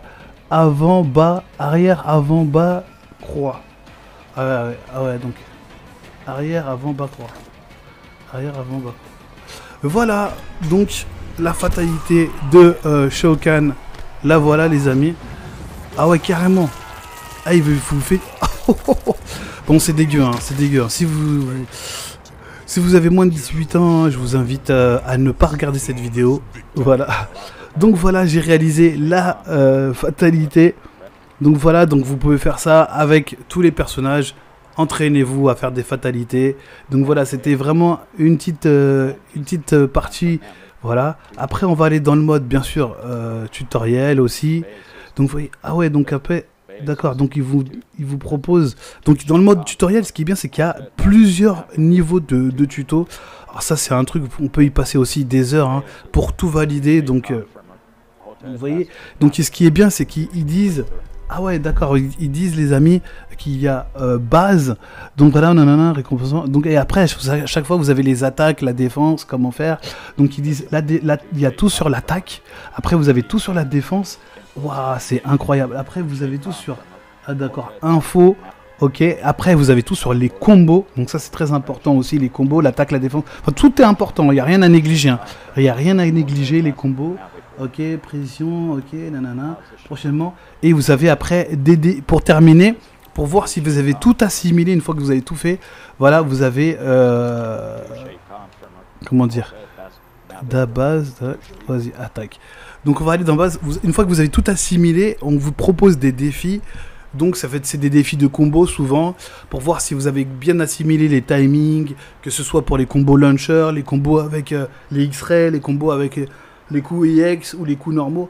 avant, bas, arrière, avant, bas, croix. Ah ouais, ouais, ah ouais, donc arrière, avant, bas, croix. Arrière, avant, bas. Voilà, donc la fatalité de euh, Shao Kahn. La voilà, les amis. Ah ouais, carrément. Ah, il veut vous faire... Bon, c'est dégueu, hein, c'est dégueu. Hein. Si vous... Si vous avez moins de dix-huit ans, je vous invite euh, à ne pas regarder cette vidéo. Voilà. Donc voilà, j'ai réalisé la euh, fatalité. Donc voilà, donc vous pouvez faire ça avec tous les personnages. Entraînez-vous à faire des fatalités. Donc voilà, c'était vraiment une petite, euh, une petite euh, partie. Voilà. Après, on va aller dans le mode, bien sûr, euh, tutoriel aussi. Donc vous voyez, ah ouais, donc après... D'accord, donc il vous, il vous propose... Donc dans le mode tutoriel, ce qui est bien, c'est qu'il y a plusieurs niveaux de, de tuto. Alors ça, c'est un truc, on peut y passer aussi des heures hein, pour tout valider. Donc, euh, vous voyez, donc ce qui est bien, c'est qu'ils disent... Ah ouais, d'accord, ils, ils disent, les amis, qu'il y a euh, base. Donc voilà, nanana, récompensant. Donc, et après, à chaque fois, vous avez les attaques, la défense, comment faire. Donc ils disent, là, là, il y a tout sur l'attaque. Après, vous avez tout sur la défense. Waouh, c'est incroyable. Après, vous avez tout sur... Ah d'accord, info, ok. Après, vous avez tout sur les combos. Donc ça, c'est très important aussi, les combos, l'attaque, la défense. Enfin, tout est important, il n'y a rien à négliger. Hein. Il n'y a rien à négliger, les combos. Ok, précision, ok, nanana. Prochainement. Et vous avez après, des, des, pour terminer, pour voir si vous avez tout assimilé, une fois que vous avez tout fait, voilà, vous avez... Euh, comment dire, da base, vas-y, attaque. Donc on va aller dans base, une fois que vous avez tout assimilé, on vous propose des défis. Donc ça fait c'est des défis de combo souvent, pour voir si vous avez bien assimilé les timings, que ce soit pour les combos launcher, les combos avec euh, les X-ray, les combos avec euh, les coups E X ou les coups normaux.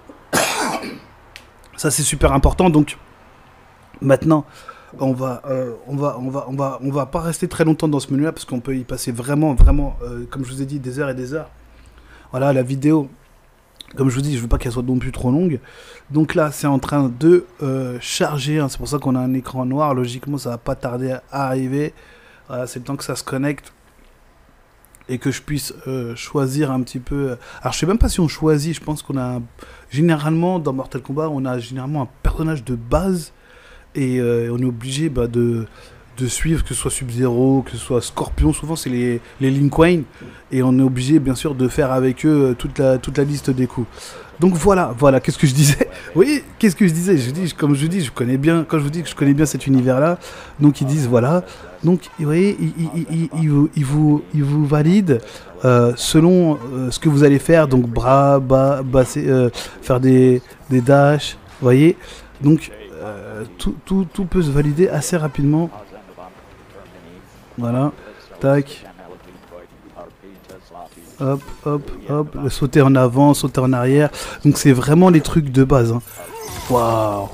Ça c'est super important, donc maintenant on va, euh, on va, on va, on va, on va pas rester très longtemps dans ce menu là, parce qu'on peut y passer vraiment, vraiment, euh, comme je vous ai dit, des heures et des heures. Voilà, la vidéo... Comme je vous dis, je veux pas qu'elle soit non plus trop longue. Donc là, c'est en train de euh, charger. Hein. C'est pour ça qu'on a un écran noir. Logiquement, ça va pas tarder à arriver. Voilà, c'est le temps que ça se connecte. Et que je puisse euh, choisir un petit peu... Alors, je sais même pas si on choisit. Je pense qu'on a... Généralement, dans Mortal Kombat, on a généralement un personnage de base. Et euh, on est obligé bah, de... de suivre, que ce soit Sub-Zero, que ce soit Scorpion, souvent c'est les, les Lin Kuei, et on est obligé bien sûr de faire avec eux toute la, toute la liste des coups. Donc voilà, voilà, qu'est-ce que je disais? Oui, qu'est-ce que je disais? Je dis, comme je dis, je connais bien, quand je vous dis que je connais bien cet univers-là, donc ils disent voilà, donc vous voyez, ils, ils, ils, ils, vous, ils, vous, ils vous valident euh, selon euh, ce que vous allez faire, donc bras, bas, basser, euh, faire des, des dashs, vous voyez, donc euh, tout, tout, tout peut se valider assez rapidement. Voilà, tac, hop, hop, hop, le sauter en avant, sauter en arrière, donc c'est vraiment les trucs de base. Hein. Waouh.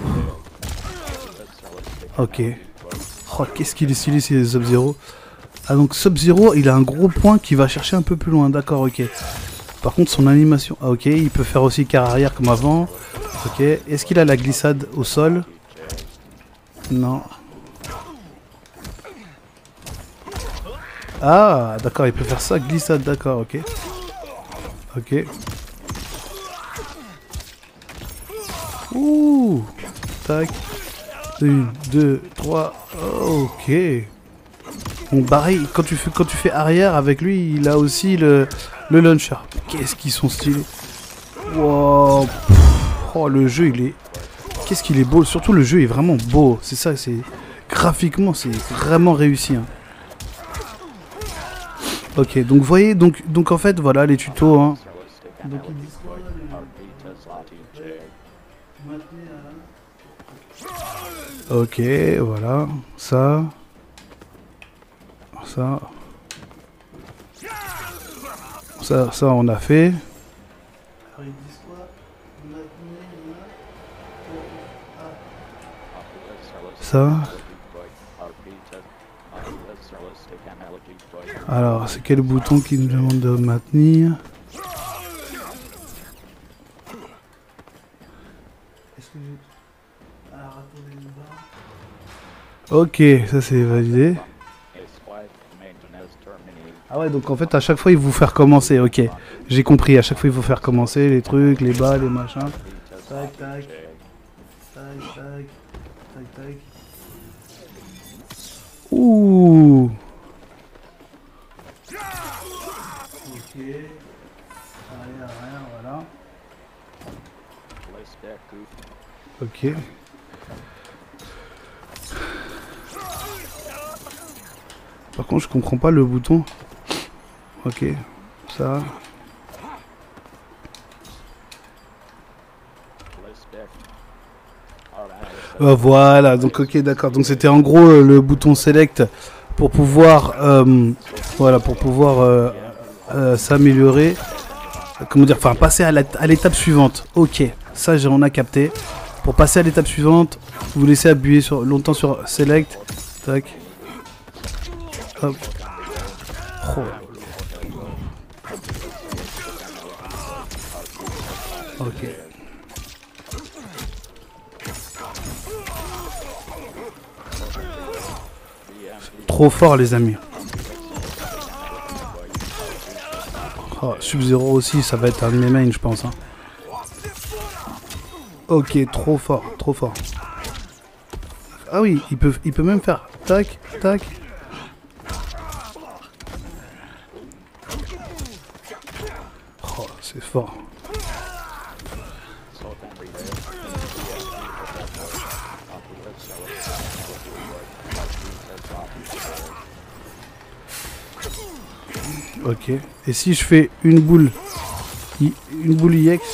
Ok. Oh, qu'est-ce qu'il est stylé, c'est Sub-Zero. Ah donc Sub-Zero, il a un gros point qui va chercher un peu plus loin, d'accord, ok. Par contre son animation, ah ok, il peut faire aussi quart arrière comme avant. Ok, est-ce qu'il a la glissade au sol? Non. Ah, d'accord, il peut faire ça, glissade, d'accord, ok. Ok. Ouh. Tac. Une, deux, trois. Ok. Bon, pareil, quand tu fais, quand tu fais arrière avec lui, il a aussi le, le launcher. Qu'est-ce qu'ils sont stylés. Wow. Oh, le jeu, il est... Qu'est-ce qu'il est beau. Surtout, le jeu est vraiment beau. C'est ça, c'est... Graphiquement, c'est vraiment réussi. Hein. Ok, donc vous voyez, donc, donc en fait, voilà les tutos. Hein. Donc, ils disent quoi, les... Ok, voilà, ça, ça, ça, ça on a fait. Ça. Alors, c'est quel bouton qui nous demande de maintenir? Ok, ça c'est validé. Ah ouais, donc en fait à chaque fois il vous faire commencer, ok. J'ai compris, à chaque fois il faut faire commencer les trucs, les bas, les machins. Tac, tac. tac, tac, tac, tac. Ouh. Ok. Rien, rien, voilà. Ok. Par contre, je comprends pas le bouton. Ok, ça. Euh, voilà, donc ok, d'accord. Donc c'était en gros euh, le bouton select pour pouvoir, euh, voilà, pour pouvoir euh, euh, s'améliorer. Comment dire, enfin passer à l'étape suivante. Ok, ça on a capté. Pour passer à l'étape suivante, vous laissez appuyer sur, longtemps sur select. Tac. Hop. Oh. Ok. Trop fort les amis. Oh, Sub-Zero aussi, ça va être un de mes mains je pense. Hein. Ok, trop fort, trop fort. Ah oui, il peut, il peut même faire tac, tac. Oh, c'est fort. Ok. Et si je fais une boule, une boule I X.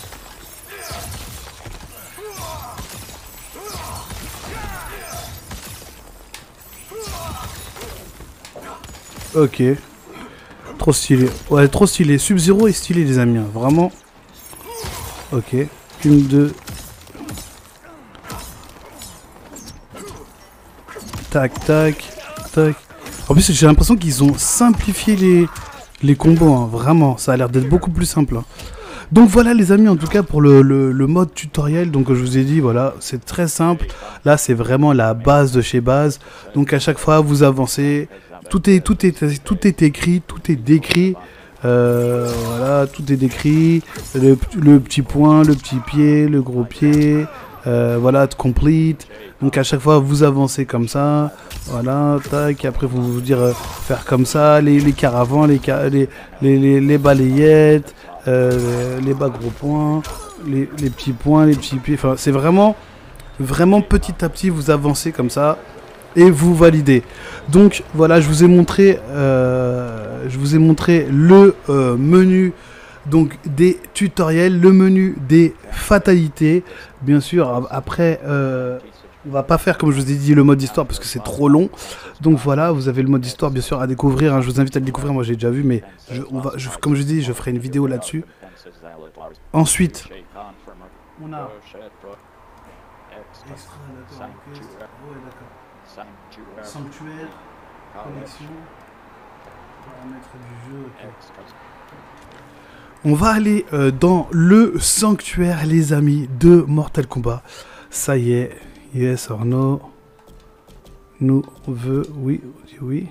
Ok. Trop stylé. Ouais, trop stylé. Sub-Zero est stylé les amis. Hein. Vraiment. Ok. Une, deux. Tac, tac, tac. En plus, j'ai l'impression qu'ils ont simplifié les, les combos. Hein. Vraiment, ça a l'air d'être beaucoup plus simple. Hein. Donc voilà les amis, en tout cas pour le, le, le mode tutoriel, donc je vous ai dit, voilà, c'est très simple. Là, c'est vraiment la base de chez base. Donc à chaque fois, vous avancez. Tout est, tout est, tout est écrit, tout est décrit. Euh, voilà, tout est décrit. Le, le petit point, le petit pied, le gros pied. Euh, voilà, complete. Donc à chaque fois, vous avancez comme ça. Voilà, tac. Après, vous vous dire euh, faire comme ça. Les, les caravans, les, les, les, les, les balayettes, euh, les bas gros points, les, les petits points, les petits pieds. Enfin, c'est vraiment, vraiment petit à petit, vous avancez comme ça. Et vous validez. Donc voilà, je vous ai montré, euh, je vous ai montré le euh, menu donc des tutoriels, le menu des fatalités. Bien sûr, après, euh, on va pas faire comme je vous ai dit le mode histoire parce que c'est trop long. Donc voilà, vous avez le mode histoire bien sûr à découvrir. Hein, je vous invite à le découvrir. Moi j'ai déjà vu, mais je, on va, je, comme je dis, je ferai une vidéo là-dessus. Ensuite, on a sanctuaire, connexion, paramètres du jeu, ok. On va aller euh, dans le sanctuaire, les amis, de Mortal Kombat. Ça y est, yes or no. Nous veut, oui, oui.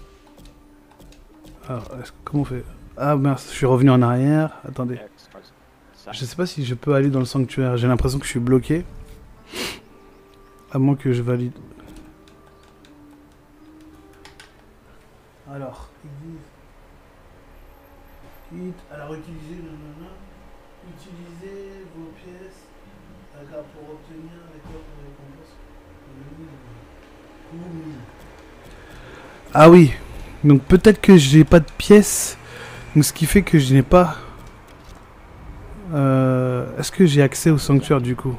Alors, comment on fait? Ah mince, je suis revenu en arrière. Attendez. Je sais pas si je peux aller dans le sanctuaire. J'ai l'impression que je suis bloqué. À moins que je valide. Alors, ils disent quitte, alors utilisez, nanana, utilisez vos pièces, d'accord, pour obtenir les corps de récompense. Ah oui, donc peut-être que j'ai pas de pièces, donc ce qui fait que je n'ai pas. Euh, Est-ce que j'ai accès au sanctuaire du coup?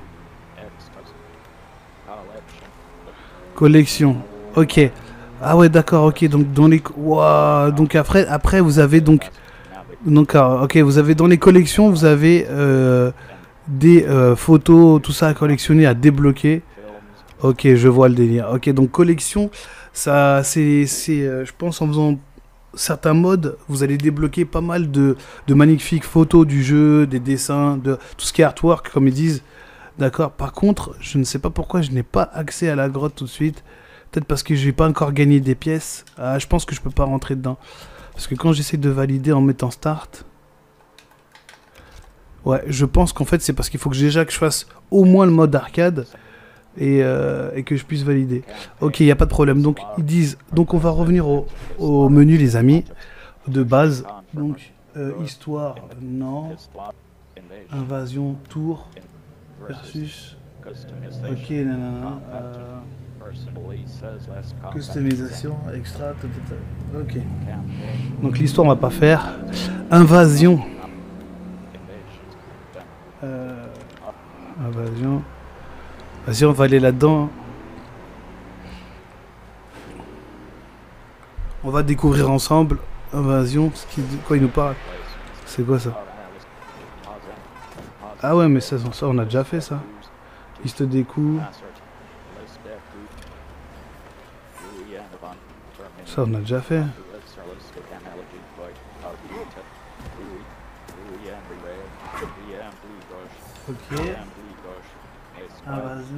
Collection, ok. Ah ouais d'accord, ok, donc dans les wow, donc après après vous avez donc donc ok, vous avez dans les collections, vous avez euh, des euh, photos, tout ça à collectionner, à débloquer. Ok, je vois le délire. Ok, donc collection, ça c'est c'est euh, je pense en faisant certains modes, vous allez débloquer pas mal de de magnifiques photos du jeu, des dessins, de tout ce qui est artwork comme ils disent. D'accord. Par contre, je ne sais pas pourquoi je n'ai pas accès à la grotte tout de suite. Peut-être parce que je n'ai pas encore gagné des pièces. Ah, je pense que je peux pas rentrer dedans. Parce que quand j'essaie de valider en mettant start... Ouais, je pense qu'en fait c'est parce qu'il faut que déjà que je fasse au moins le mode arcade et, euh, et que je puisse valider. Ok, il n'y a pas de problème. Donc ils disent, donc on va revenir au, au menu les amis, de base. Donc euh, histoire, non. Invasion, tour, versus. Ok, nanana. Euh, customisation, extra, ok. Donc l'histoire on va pas faire. Invasion. Euh, invasion. Vas-y, on va aller là-dedans. On va découvrir ensemble. Invasion. Ce qui, quoi il nous parle? C'est quoi ça? Ah ouais, mais ça, ça, on a déjà fait ça. Liste des coups. Ça, on a déjà fait. Ok. Invasion,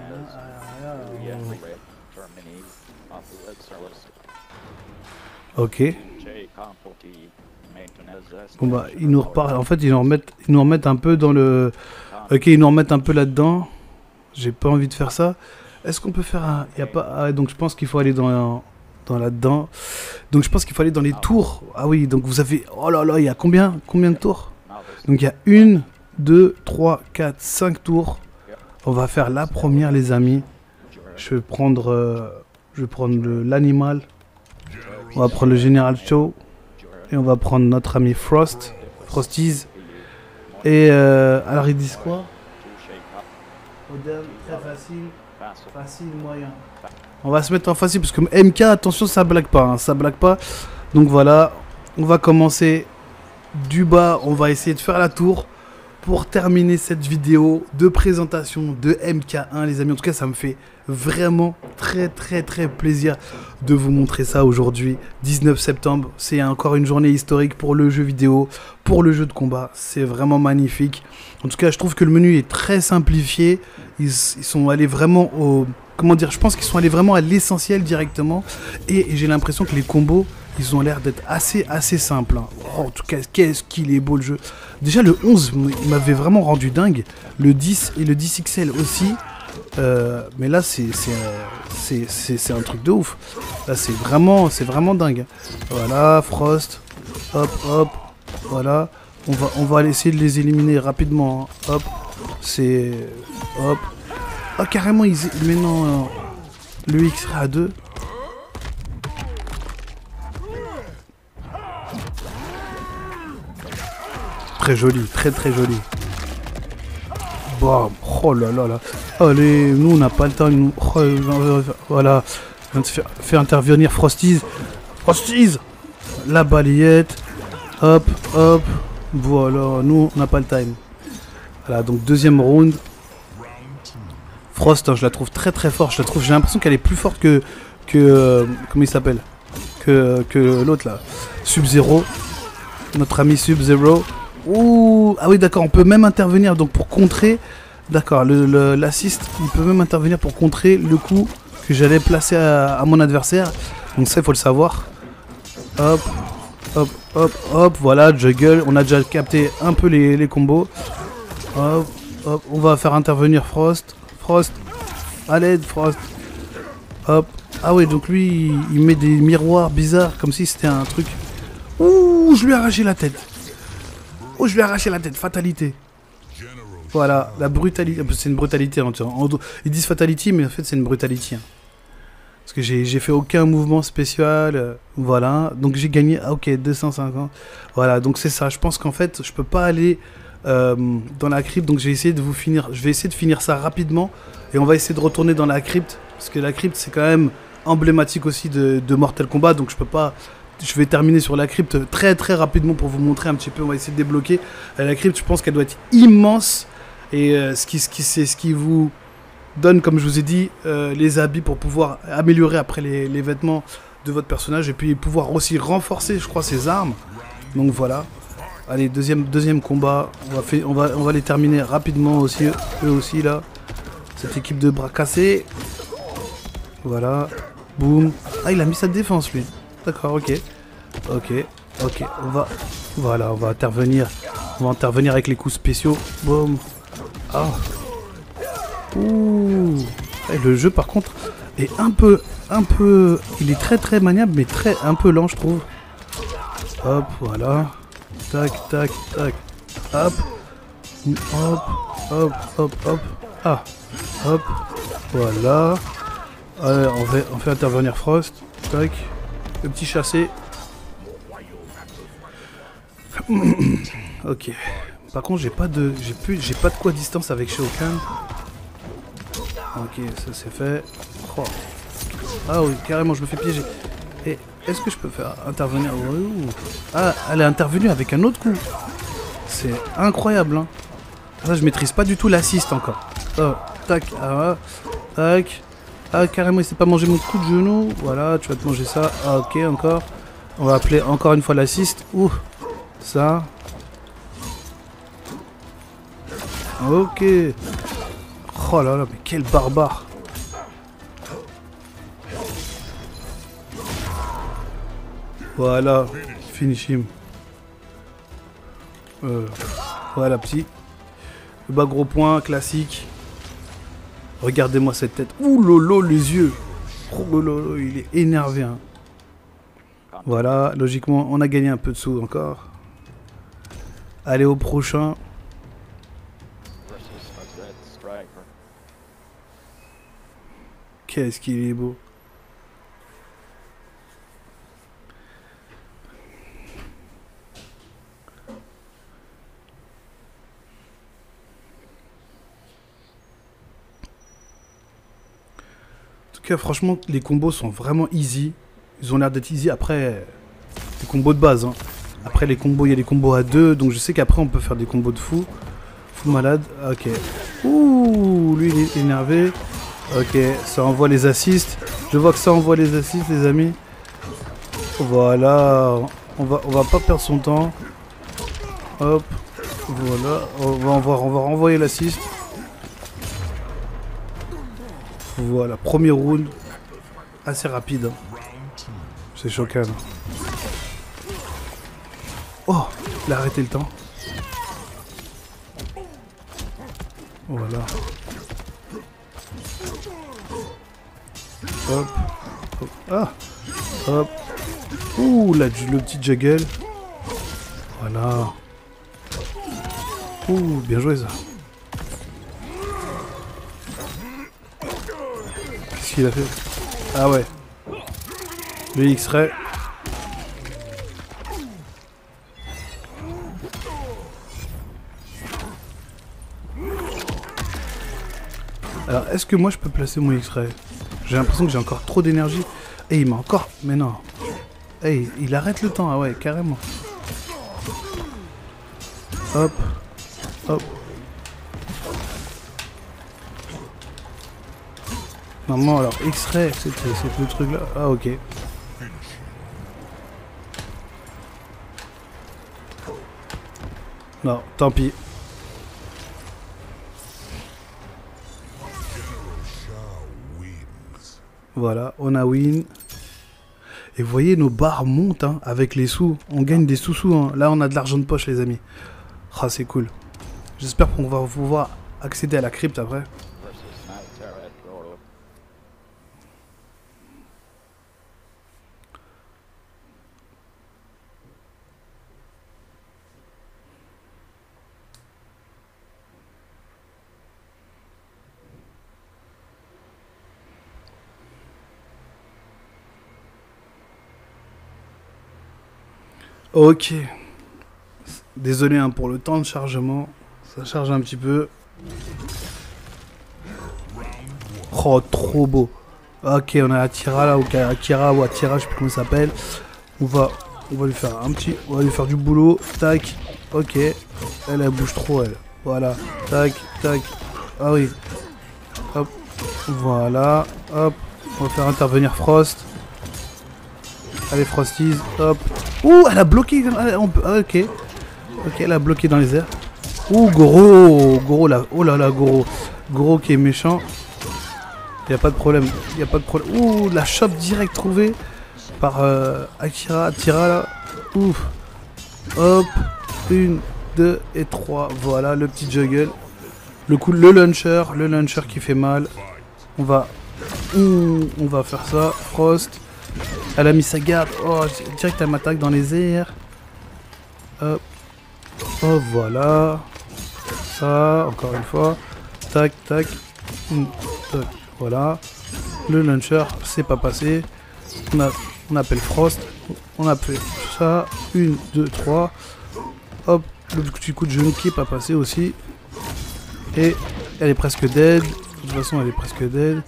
ok. Bon bah, ils nous repartent. En fait, ils nous remettent, ils nous remettent un peu dans le... Ok, ils nous remettent un peu là-dedans. J'ai pas envie de faire ça. Est-ce qu'on peut faire un... Y a pas... Ah, donc je pense qu'il faut aller dans, dans là-dedans. Donc je pense qu'il faut aller dans les tours. Ah oui, donc vous avez... Oh là là, il y a combien, combien de tours? Donc il y a une, deux, trois, quatre, cinq tours. On va faire la première, les amis. Je vais prendre... Euh, je vais prendre l'animal. On va prendre le General Show. Et on va prendre notre ami Frost. Frosties. Et euh, alors ils disent quoi? Moderne, très facile. Facile, moyen. On va se mettre en facile parce que M K, attention, ça blague pas. Hein, ça blague pas. Donc voilà. On va commencer du bas. On va essayer de faire la tour pour terminer cette vidéo de présentation de M K un, les amis. En tout cas, ça me fait vraiment très très très plaisir de vous montrer ça aujourd'hui, dix-neuf septembre. C'est encore une journée historique pour le jeu vidéo, pour le jeu de combat. C'est vraiment magnifique. En tout cas, je trouve que le menu est très simplifié. Ils, ils sont allés vraiment au... Comment dire? Je pense qu'ils sont allés vraiment à l'essentiel directement. Et, et j'ai l'impression que les combos, ils ont l'air d'être assez assez simples. Hein. Oh, en tout cas, qu'est-ce qu'il est beau le jeu. Déjà, le onze, il m'avait vraiment rendu dingue. Le dix et le dix X L aussi. Euh, mais là, c'est c'est un truc de ouf. Là, c'est vraiment, c'est vraiment dingue. Voilà, Frost. Hop, hop. Voilà. On va, on va essayer de les éliminer rapidement. Hein. Hop. C'est... Hop. Ah, carrément, ils... Maintenant, euh, le X à deux. Très joli, très très joli. Bon, oh là là là. Allez, nous on n'a pas le temps. Nous... Oh, voilà. Je viens de faire, faire intervenir Frosties. Frosties. La balayette. Hop, hop. Voilà, nous on n'a pas le time. Voilà, donc deuxième round. Frost, hein, je la trouve très très forte. Je la trouve, j'ai l'impression qu'elle est plus forte que. que euh, comment il s'appelle? Que, que l'autre là. Sub-Zero. Notre ami Sub-Zero. Ouh, ah oui d'accord, on peut même intervenir donc pour contrer, d'accord, l'assist, il peut même intervenir pour contrer le coup que j'allais placer à, à mon adversaire, donc ça il faut le savoir. Hop, hop, hop, hop, voilà, juggle, on a déjà capté un peu les, les combos. Hop, hop, on va faire intervenir Frost, Frost, à l'aide Frost. Hop, ah oui donc lui il met des miroirs bizarres comme si c'était un truc. Ouh, je lui ai arraché la tête. Oh, je lui ai arraché la tête, fatalité. Voilà, la brutalité. C'est une brutalité. Hein, ils disent fatality, mais en fait, c'est une brutalité. Hein. Parce que j'ai fait aucun mouvement spécial. Euh, voilà, donc j'ai gagné. Ah, ok, deux cent cinquante. Voilà, donc c'est ça. Je pense qu'en fait, je peux pas aller euh, dans la crypte. Donc, je vais essayer de vous finir. Je vais essayer de finir ça rapidement. Et on va essayer de retourner dans la crypte. Parce que la crypte, c'est quand même emblématique aussi de, de Mortal Kombat. Donc, je peux pas. Je vais terminer sur la crypte très très rapidement pour vous montrer un petit peu. On va essayer de débloquer. La crypte, je pense qu'elle doit être immense. Et euh, ce qui, ce qui, c'est ce qui vous donne, comme je vous ai dit, euh, les habits pour pouvoir améliorer après les, les vêtements de votre personnage. Et puis pouvoir aussi renforcer, je crois, ses armes. Donc voilà. Allez, deuxième, deuxième combat. On va, fait, on, va, on va les terminer rapidement aussi. Eux aussi là. Cette équipe de bras cassés. Voilà. Boum. Ah, il a mis sa défense lui. D'accord, ok. Ok, ok, on va... Voilà, on va intervenir On va intervenir avec les coups spéciaux. Boum. Ah. Ouh. Et le jeu par contre est un peu, un peu, il est très très maniable mais très un peu lent je trouve. Hop, voilà. Tac, tac, tac. Hop. Hop, hop, hop, hop. Ah. Hop. Voilà. Allez, on fait, on fait intervenir Frost. Tac. Le petit chassé. Ok. Par contre, j'ai pas de, j'ai plus, j'ai pas de quoi distance avec Shao Kahn. Ok, ça c'est fait. Oh. Ah oui, carrément, je me fais piéger. Et est-ce que je peux faire intervenir? Ah, elle est intervenue avec un autre coup. C'est incroyable, hein. Ça, je maîtrise pas du tout l'assist encore. Oh, tac, ah, tac. Ah, carrément, il s'est pas mangé mon coup de genou. Voilà, tu vas te manger ça. Ah, ok, encore. On va appeler encore une fois l'assist. Ouh, ça. Ok. Oh là là, mais quel barbare. Voilà, finish him. Euh, voilà, petit. Le bas gros point, classique. Regardez-moi cette tête. Ouh lolo, les yeux. Oh lolo, il est énervé. Hein. Voilà, logiquement, on a gagné un peu de sous encore. Allez au prochain. Qu'est-ce qu'il est beau. En tout cas, franchement, les combos sont vraiment easy. Ils ont l'air d'être easy. Après, les combos de base. Hein. Après, les combos, il y a des combos à deux. Donc, je sais qu'après, on peut faire des combos de fou. Fou malade. Ok. Ouh, lui, il est énervé. Ok, ça envoie les assists. Je vois que ça envoie les assists, les amis. Voilà. On va, on va pas perdre son temps. Hop. Voilà. On va, envoyer, on va renvoyer l'assist. Voilà. Premier round. Assez rapide. Hein. C'est choquant. Oh, il a arrêté le temps. Voilà. Hop. Hop. Ah. Hop. Ouh, là, le petit juggle. Voilà. Ouh, bien joué ça. Qu'est-ce qu'il a fait? Ah ouais. Le X-Ray. Alors, est-ce que moi je peux placer mon X-Ray? J'ai l'impression que j'ai encore trop d'énergie. Et il m'a encore... Mais non. Hey, il arrête le temps. Ah ouais, carrément. Hop. Hop. Normalement, alors, X-Ray, c'était le truc là. Ah, ok. Non, tant pis. Voilà, on a win. Et vous voyez, nos barres montent hein, avec les sous. On gagne des sous-sous. Hein. Là, on a de l'argent de poche, les amis. Ah, c'est cool. J'espère qu'on va pouvoir accéder à la crypte après. Ok. Désolé hein, pour le temps de chargement. Ça charge un petit peu. Oh, trop beau. Ok, on a Atira là, ou Akira ou Atira, je sais plus comment ça s'appelle. On va, on va lui faire un petit... On va lui faire du boulot. Tac. Ok. Elle, elle bouge trop, elle. Voilà. Tac, tac. Ah oui. Hop. Voilà. Hop. On va faire intervenir Frost. Allez, Frosties. Hop. Ouh, elle a bloqué. On peut... ah, ok. Ok, elle a bloqué dans les airs. Ouh, Goro. Goro là. Oh là là, Goro. Goro qui est méchant. Y a pas de problème. Y a pas de problème. Ouh, la chope direct trouvée par euh, Akira. Atira là. Ouf. Hop. Une. deux et trois. Voilà, le petit juggle. Le coup, le launcher, le launcher qui fait mal. On va, on, on va faire ça. Frost. Elle a mis sa garde. Oh, direct elle m'attaque dans les airs. Hop. Oh, voilà. Ça, encore une fois. Tac, tac. Tac. Voilà. Le launcher, c'est pas passé. On, a, on appelle Frost. On appelle ça. Une, deux, trois. Hop. Le petit coup de genou qui est pas passé aussi. Et elle est presque dead. De toute façon, elle est presque dead.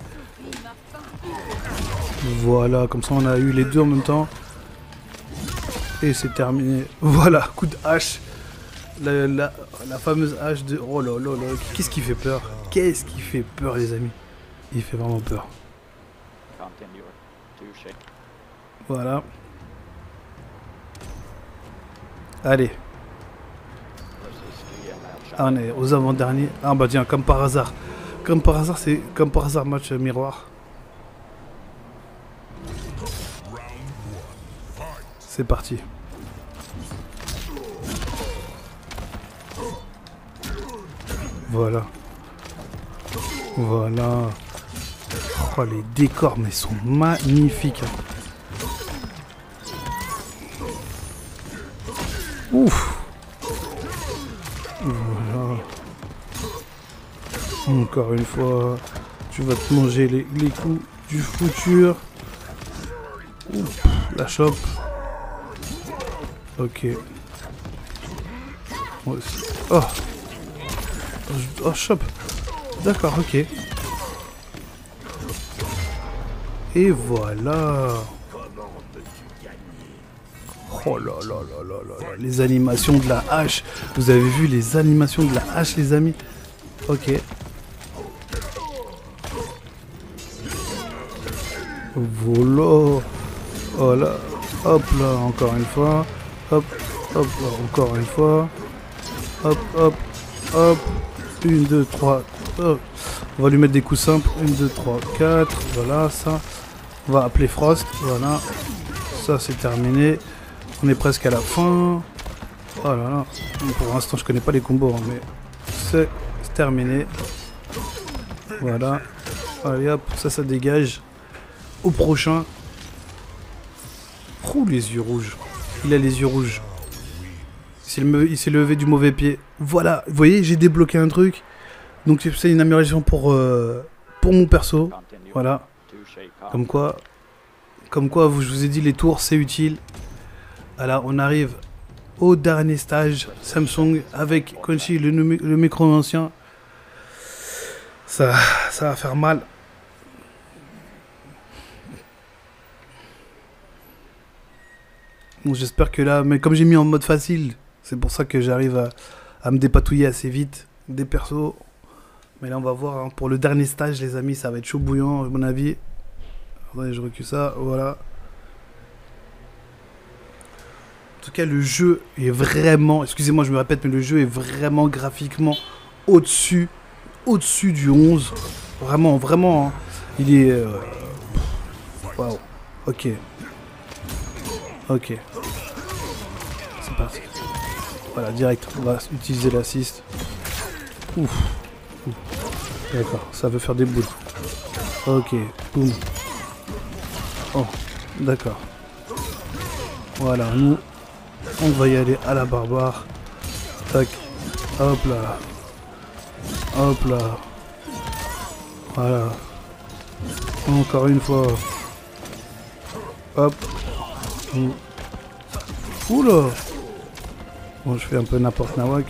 Voilà, comme ça on a eu les deux en même temps. Et c'est terminé. Voilà, coup de hache. La, la, la fameuse hache de... Oh là là là. Qu'est-ce qui fait peur? Qu'est-ce qui fait peur, les amis? Il fait vraiment peur. Voilà. Allez. Ah, on est aux avant-derniers. Ah bah tiens, comme par hasard. Comme par hasard, c'est comme par hasard match miroir. C'est parti. Voilà. Voilà. Oh, les décors, mais sont magnifiques. Ouf. Voilà. Encore une fois, tu vas te manger les, les coups du futur. Ouf. La chope. Ok. Moi aussi. Oh. Oh, chope. D'accord, ok. Et voilà. Oh là là là là là là. Les animations de la hache. Vous avez vu les animations de la hache, les amis? Ok. Voilà. Voilà. Hop là, encore une fois. Hop, hop, là, encore une fois. Hop, hop, hop. Une, deux, trois. Hop. On va lui mettre des coups simples. Une, deux, trois, quatre. Voilà, ça. On va appeler Frost. Voilà. Ça, c'est terminé. On est presque à la fin. Oh là là. Pour l'instant, je connais pas les combos, hein, mais c'est terminé. Voilà. Allez hop, ça, ça dégage. Au prochain. Oh, les yeux rouges. Il a les yeux rouges. Il s'est levé du mauvais pied. Voilà, vous voyez, j'ai débloqué un truc. Donc c'est une amélioration pour, euh, pour mon perso. Voilà. Comme quoi, comme quoi, je vous ai dit, les tours, c'est utile. Voilà, on arrive au dernier stage Samsung avec Conchi, le, le micro ancien. Ça, ça va faire mal. Bon, j'espère que là, mais comme j'ai mis en mode facile, c'est pour ça que j'arrive à, à me dépatouiller assez vite des persos. Mais là, on va voir, hein, pour le dernier stage, les amis, ça va être chaud bouillant, à mon avis. Attendez, je recule ça, voilà. En tout cas, le jeu est vraiment, excusez-moi, je me répète, mais le jeu est vraiment graphiquement au-dessus, au-dessus du onze. Vraiment, vraiment, hein. Il est... Euh... Waouh, ok. Ok. C'est parti. Voilà, direct, on va utiliser l'assist. Ouf. Ouf. D'accord, ça veut faire des boules. Ok, boum. Oh, d'accord. Voilà, nous, on va y aller à la barbare. Tac. Hop là. Hop là. Voilà. Encore une fois. Hop. Oula. Bon, je fais un peu n'importe nawak.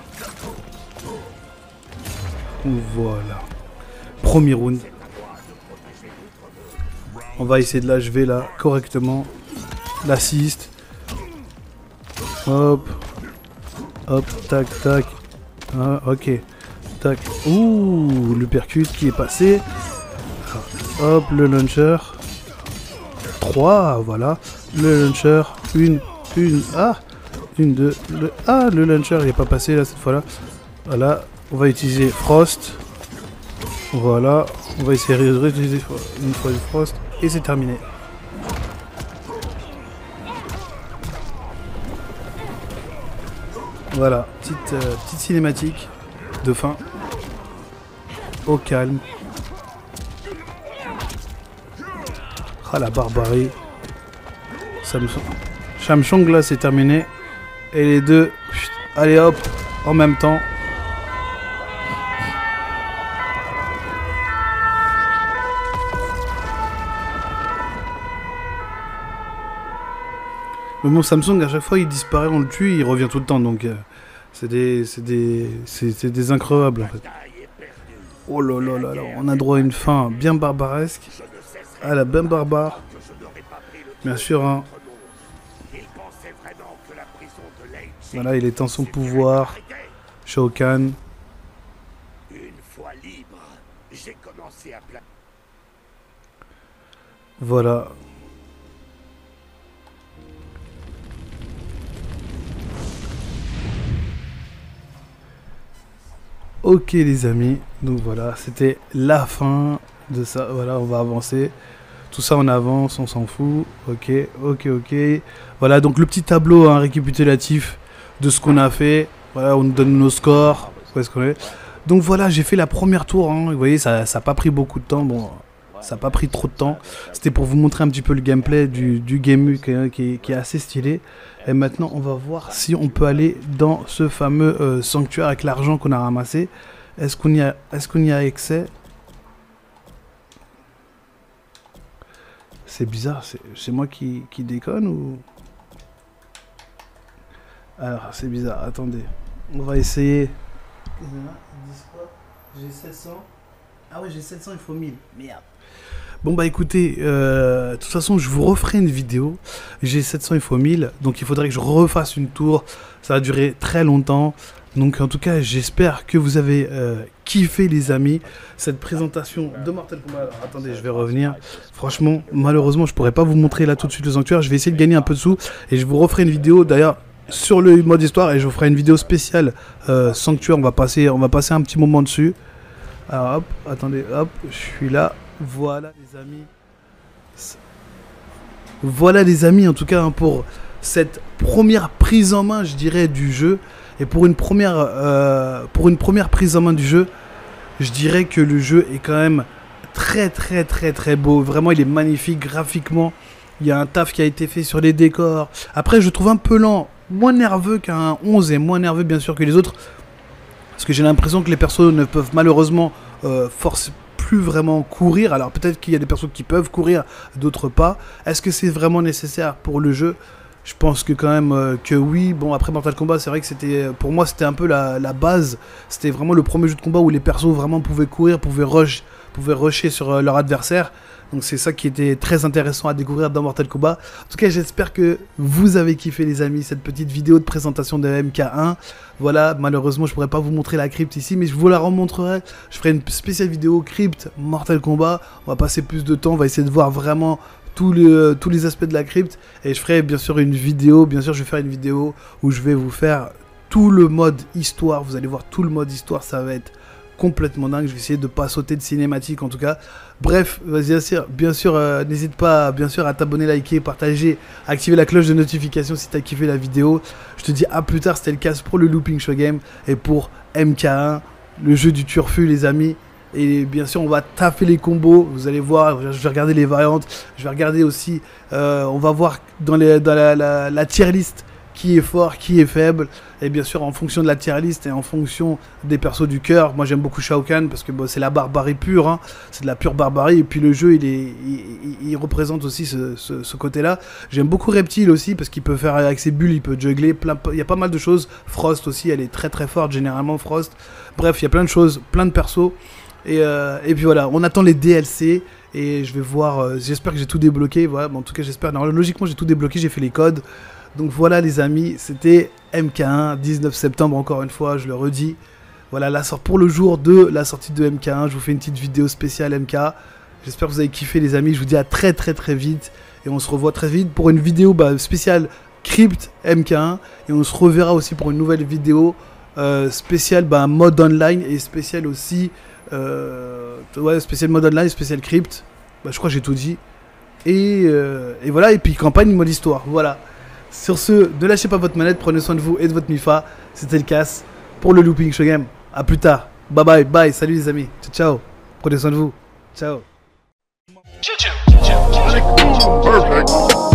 Voilà. Premier round. On va essayer de l'achever là correctement. L'assist. Hop. Hop, tac, tac. Ah, ok. Tac. Ouh, le percute qui est passé. Hop, le launcher. trois, voilà. Le launcher. Une, une. Ah, une, deux. Le, ah, le launcher, il n'est pas passé là cette fois-là. Voilà. On va utiliser Frost. Voilà. On va essayer de réutiliser une fois du Frost. Et c'est terminé. Voilà, petite, euh, petite cinématique de fin. Au calme. Ah la barbarie. Samsung. Samsung là c'est terminé. Et les deux, chut, allez hop, en même temps. Mais bon, Samsung, à chaque fois, il disparaît, on le tue, il revient tout le temps, donc euh, c'est des, c'est des, c'est, c'est des increvables en fait. Oh là là là là, on a droit à une fin bien barbaresque, à la bien barbare. Bien sûr, hein. Voilà, il étend son pouvoir. Shao Kahn. Voilà. Ok les amis, donc voilà, c'était la fin de ça. Voilà, on va avancer. Tout ça on avance, on s'en fout. Ok, ok, ok. Voilà, donc le petit tableau hein, récapitulatif de ce qu'on a fait. Voilà, on nous donne nos scores. Où est-ce qu'on est ? Donc voilà, j'ai fait la première tour. Hein. Vous voyez, ça n'a pas pris beaucoup de temps. Bon, ça n'a pas pris trop de temps. C'était pour vous montrer un petit peu le gameplay du, du game qui, qui, qui est assez stylé. Et maintenant, on va voir si on peut aller dans ce fameux euh, sanctuaire avec l'argent qu'on a ramassé. Est-ce qu'on y a, est-ce qu'on y a accès ? C'est bizarre, c'est, c'est moi qui, qui déconne ou... Alors, c'est bizarre, attendez. On va essayer. Ils disent quoi ? J'ai sept cents. Ah ouais, j'ai sept cents, il faut mille. Merde. Bon bah écoutez, euh, de toute façon je vous referai une vidéo, j'ai sept cents, il faut mille, donc il faudrait que je refasse une tour, ça va durer très longtemps, donc en tout cas j'espère que vous avez euh, kiffé les amis, cette présentation de Mortal Kombat. Alors attendez, je vais revenir, franchement malheureusement je pourrais pas vous montrer là tout de suite le sanctuaire, je vais essayer de gagner un peu de sous, et je vous referai une vidéo d'ailleurs sur le mode histoire, et je vous ferai une vidéo spéciale euh, sanctuaire, on va, passer, on va passer un petit moment dessus. Alors hop, attendez, hop, je suis là. Voilà les amis. Voilà les amis en tout cas hein, pour cette première prise en main je dirais du jeu. Et pour une première, euh, pour une première prise en main du jeu, je dirais que le jeu est quand même très très très très beau. Vraiment il est magnifique graphiquement. Il y a un taf qui a été fait sur les décors. Après je trouve un peu lent, moins nerveux qu'un onze et moins nerveux bien sûr que les autres. Parce que j'ai l'impression que les persos ne peuvent malheureusement euh, forcer plus vraiment courir. Alors peut-être qu'il y a des personnes qui peuvent courir, d'autres pas. Est-ce que c'est vraiment nécessaire pour le jeu ? Je pense que quand même euh, que oui. Bon, après Mortal Kombat, c'est vrai que c'était, pour moi, c'était un peu la, la base. C'était vraiment le premier jeu de combat où les persos vraiment pouvaient courir, pouvaient rush, pouvaient rusher sur euh, leur adversaire. Donc c'est ça qui était très intéressant à découvrir dans Mortal Kombat. En tout cas, j'espère que vous avez kiffé les amis, cette petite vidéo de présentation de M K un. Voilà, malheureusement, je pourrais pas vous montrer la crypte ici, mais je vous la remontrerai. Je ferai une spéciale vidéo crypte Mortal Kombat. On va passer plus de temps, on va essayer de voir vraiment tous les, tous les aspects de la crypte. Et je ferai bien sûr une vidéo, bien sûr je vais faire une vidéo où je vais vous faire tout le mode histoire. Vous allez voir tout le mode histoire, ça va être complètement dingue. Je vais essayer de pas sauter de cinématique en tout cas. Bref, bien sûr, bien sûr euh, n'hésite pas bien sûr à t'abonner, liker, partager, activer la cloche de notification si t'as kiffé la vidéo. Je te dis à plus tard, c'était le cas pour le Looping Show Game et pour M K un, le jeu du turfu les amis. Et bien sûr on va taffer les combos, vous allez voir, je vais regarder les variantes, je vais regarder aussi, euh, on va voir dans, les, dans la, la, la tier list qui est fort, qui est faible, et bien sûr en fonction de la tier list et en fonction des persos du cœur. Moi j'aime beaucoup Shao Kahn parce que bon, c'est la barbarie pure, hein. C'est de la pure barbarie, et puis le jeu il, est, il, il, il représente aussi ce, ce, ce côté-là. J'aime beaucoup Reptile aussi parce qu'il peut faire avec ses bulles, il peut juggler, plein, il y a pas mal de choses. Frost aussi, elle est très très forte généralement Frost. Bref, il y a plein de choses, plein de persos. Et, euh, et puis voilà, on attend les D L C et je vais voir, euh, j'espère que j'ai tout débloqué. Voilà, bon, en tout cas j'espère, non, logiquement j'ai tout débloqué, j'ai fait les codes. Donc voilà les amis, c'était M K un, dix-neuf septembre encore une fois, je le redis. Voilà, la sort pour le jour de la sortie de M K un, je vous fais une petite vidéo spéciale M K. J'espère que vous avez kiffé les amis, je vous dis à très très très vite. Et on se revoit très vite pour une vidéo bah, spéciale Crypt M K un. Et on se reverra aussi pour une nouvelle vidéo euh, spéciale bah, mode online et spéciale aussi... Euh, ouais, spécial mode online, spécial crypt. Bah, je crois que j'ai tout dit. Et, euh, et voilà, et puis campagne mode histoire. Voilà. Sur ce, ne lâchez pas votre manette, prenez soin de vous et de votre Mifa. C'était le casse pour le Looping Show Game. A plus tard. Bye bye, bye. Salut les amis. Ciao, ciao. Prenez soin de vous. Ciao. Perfect.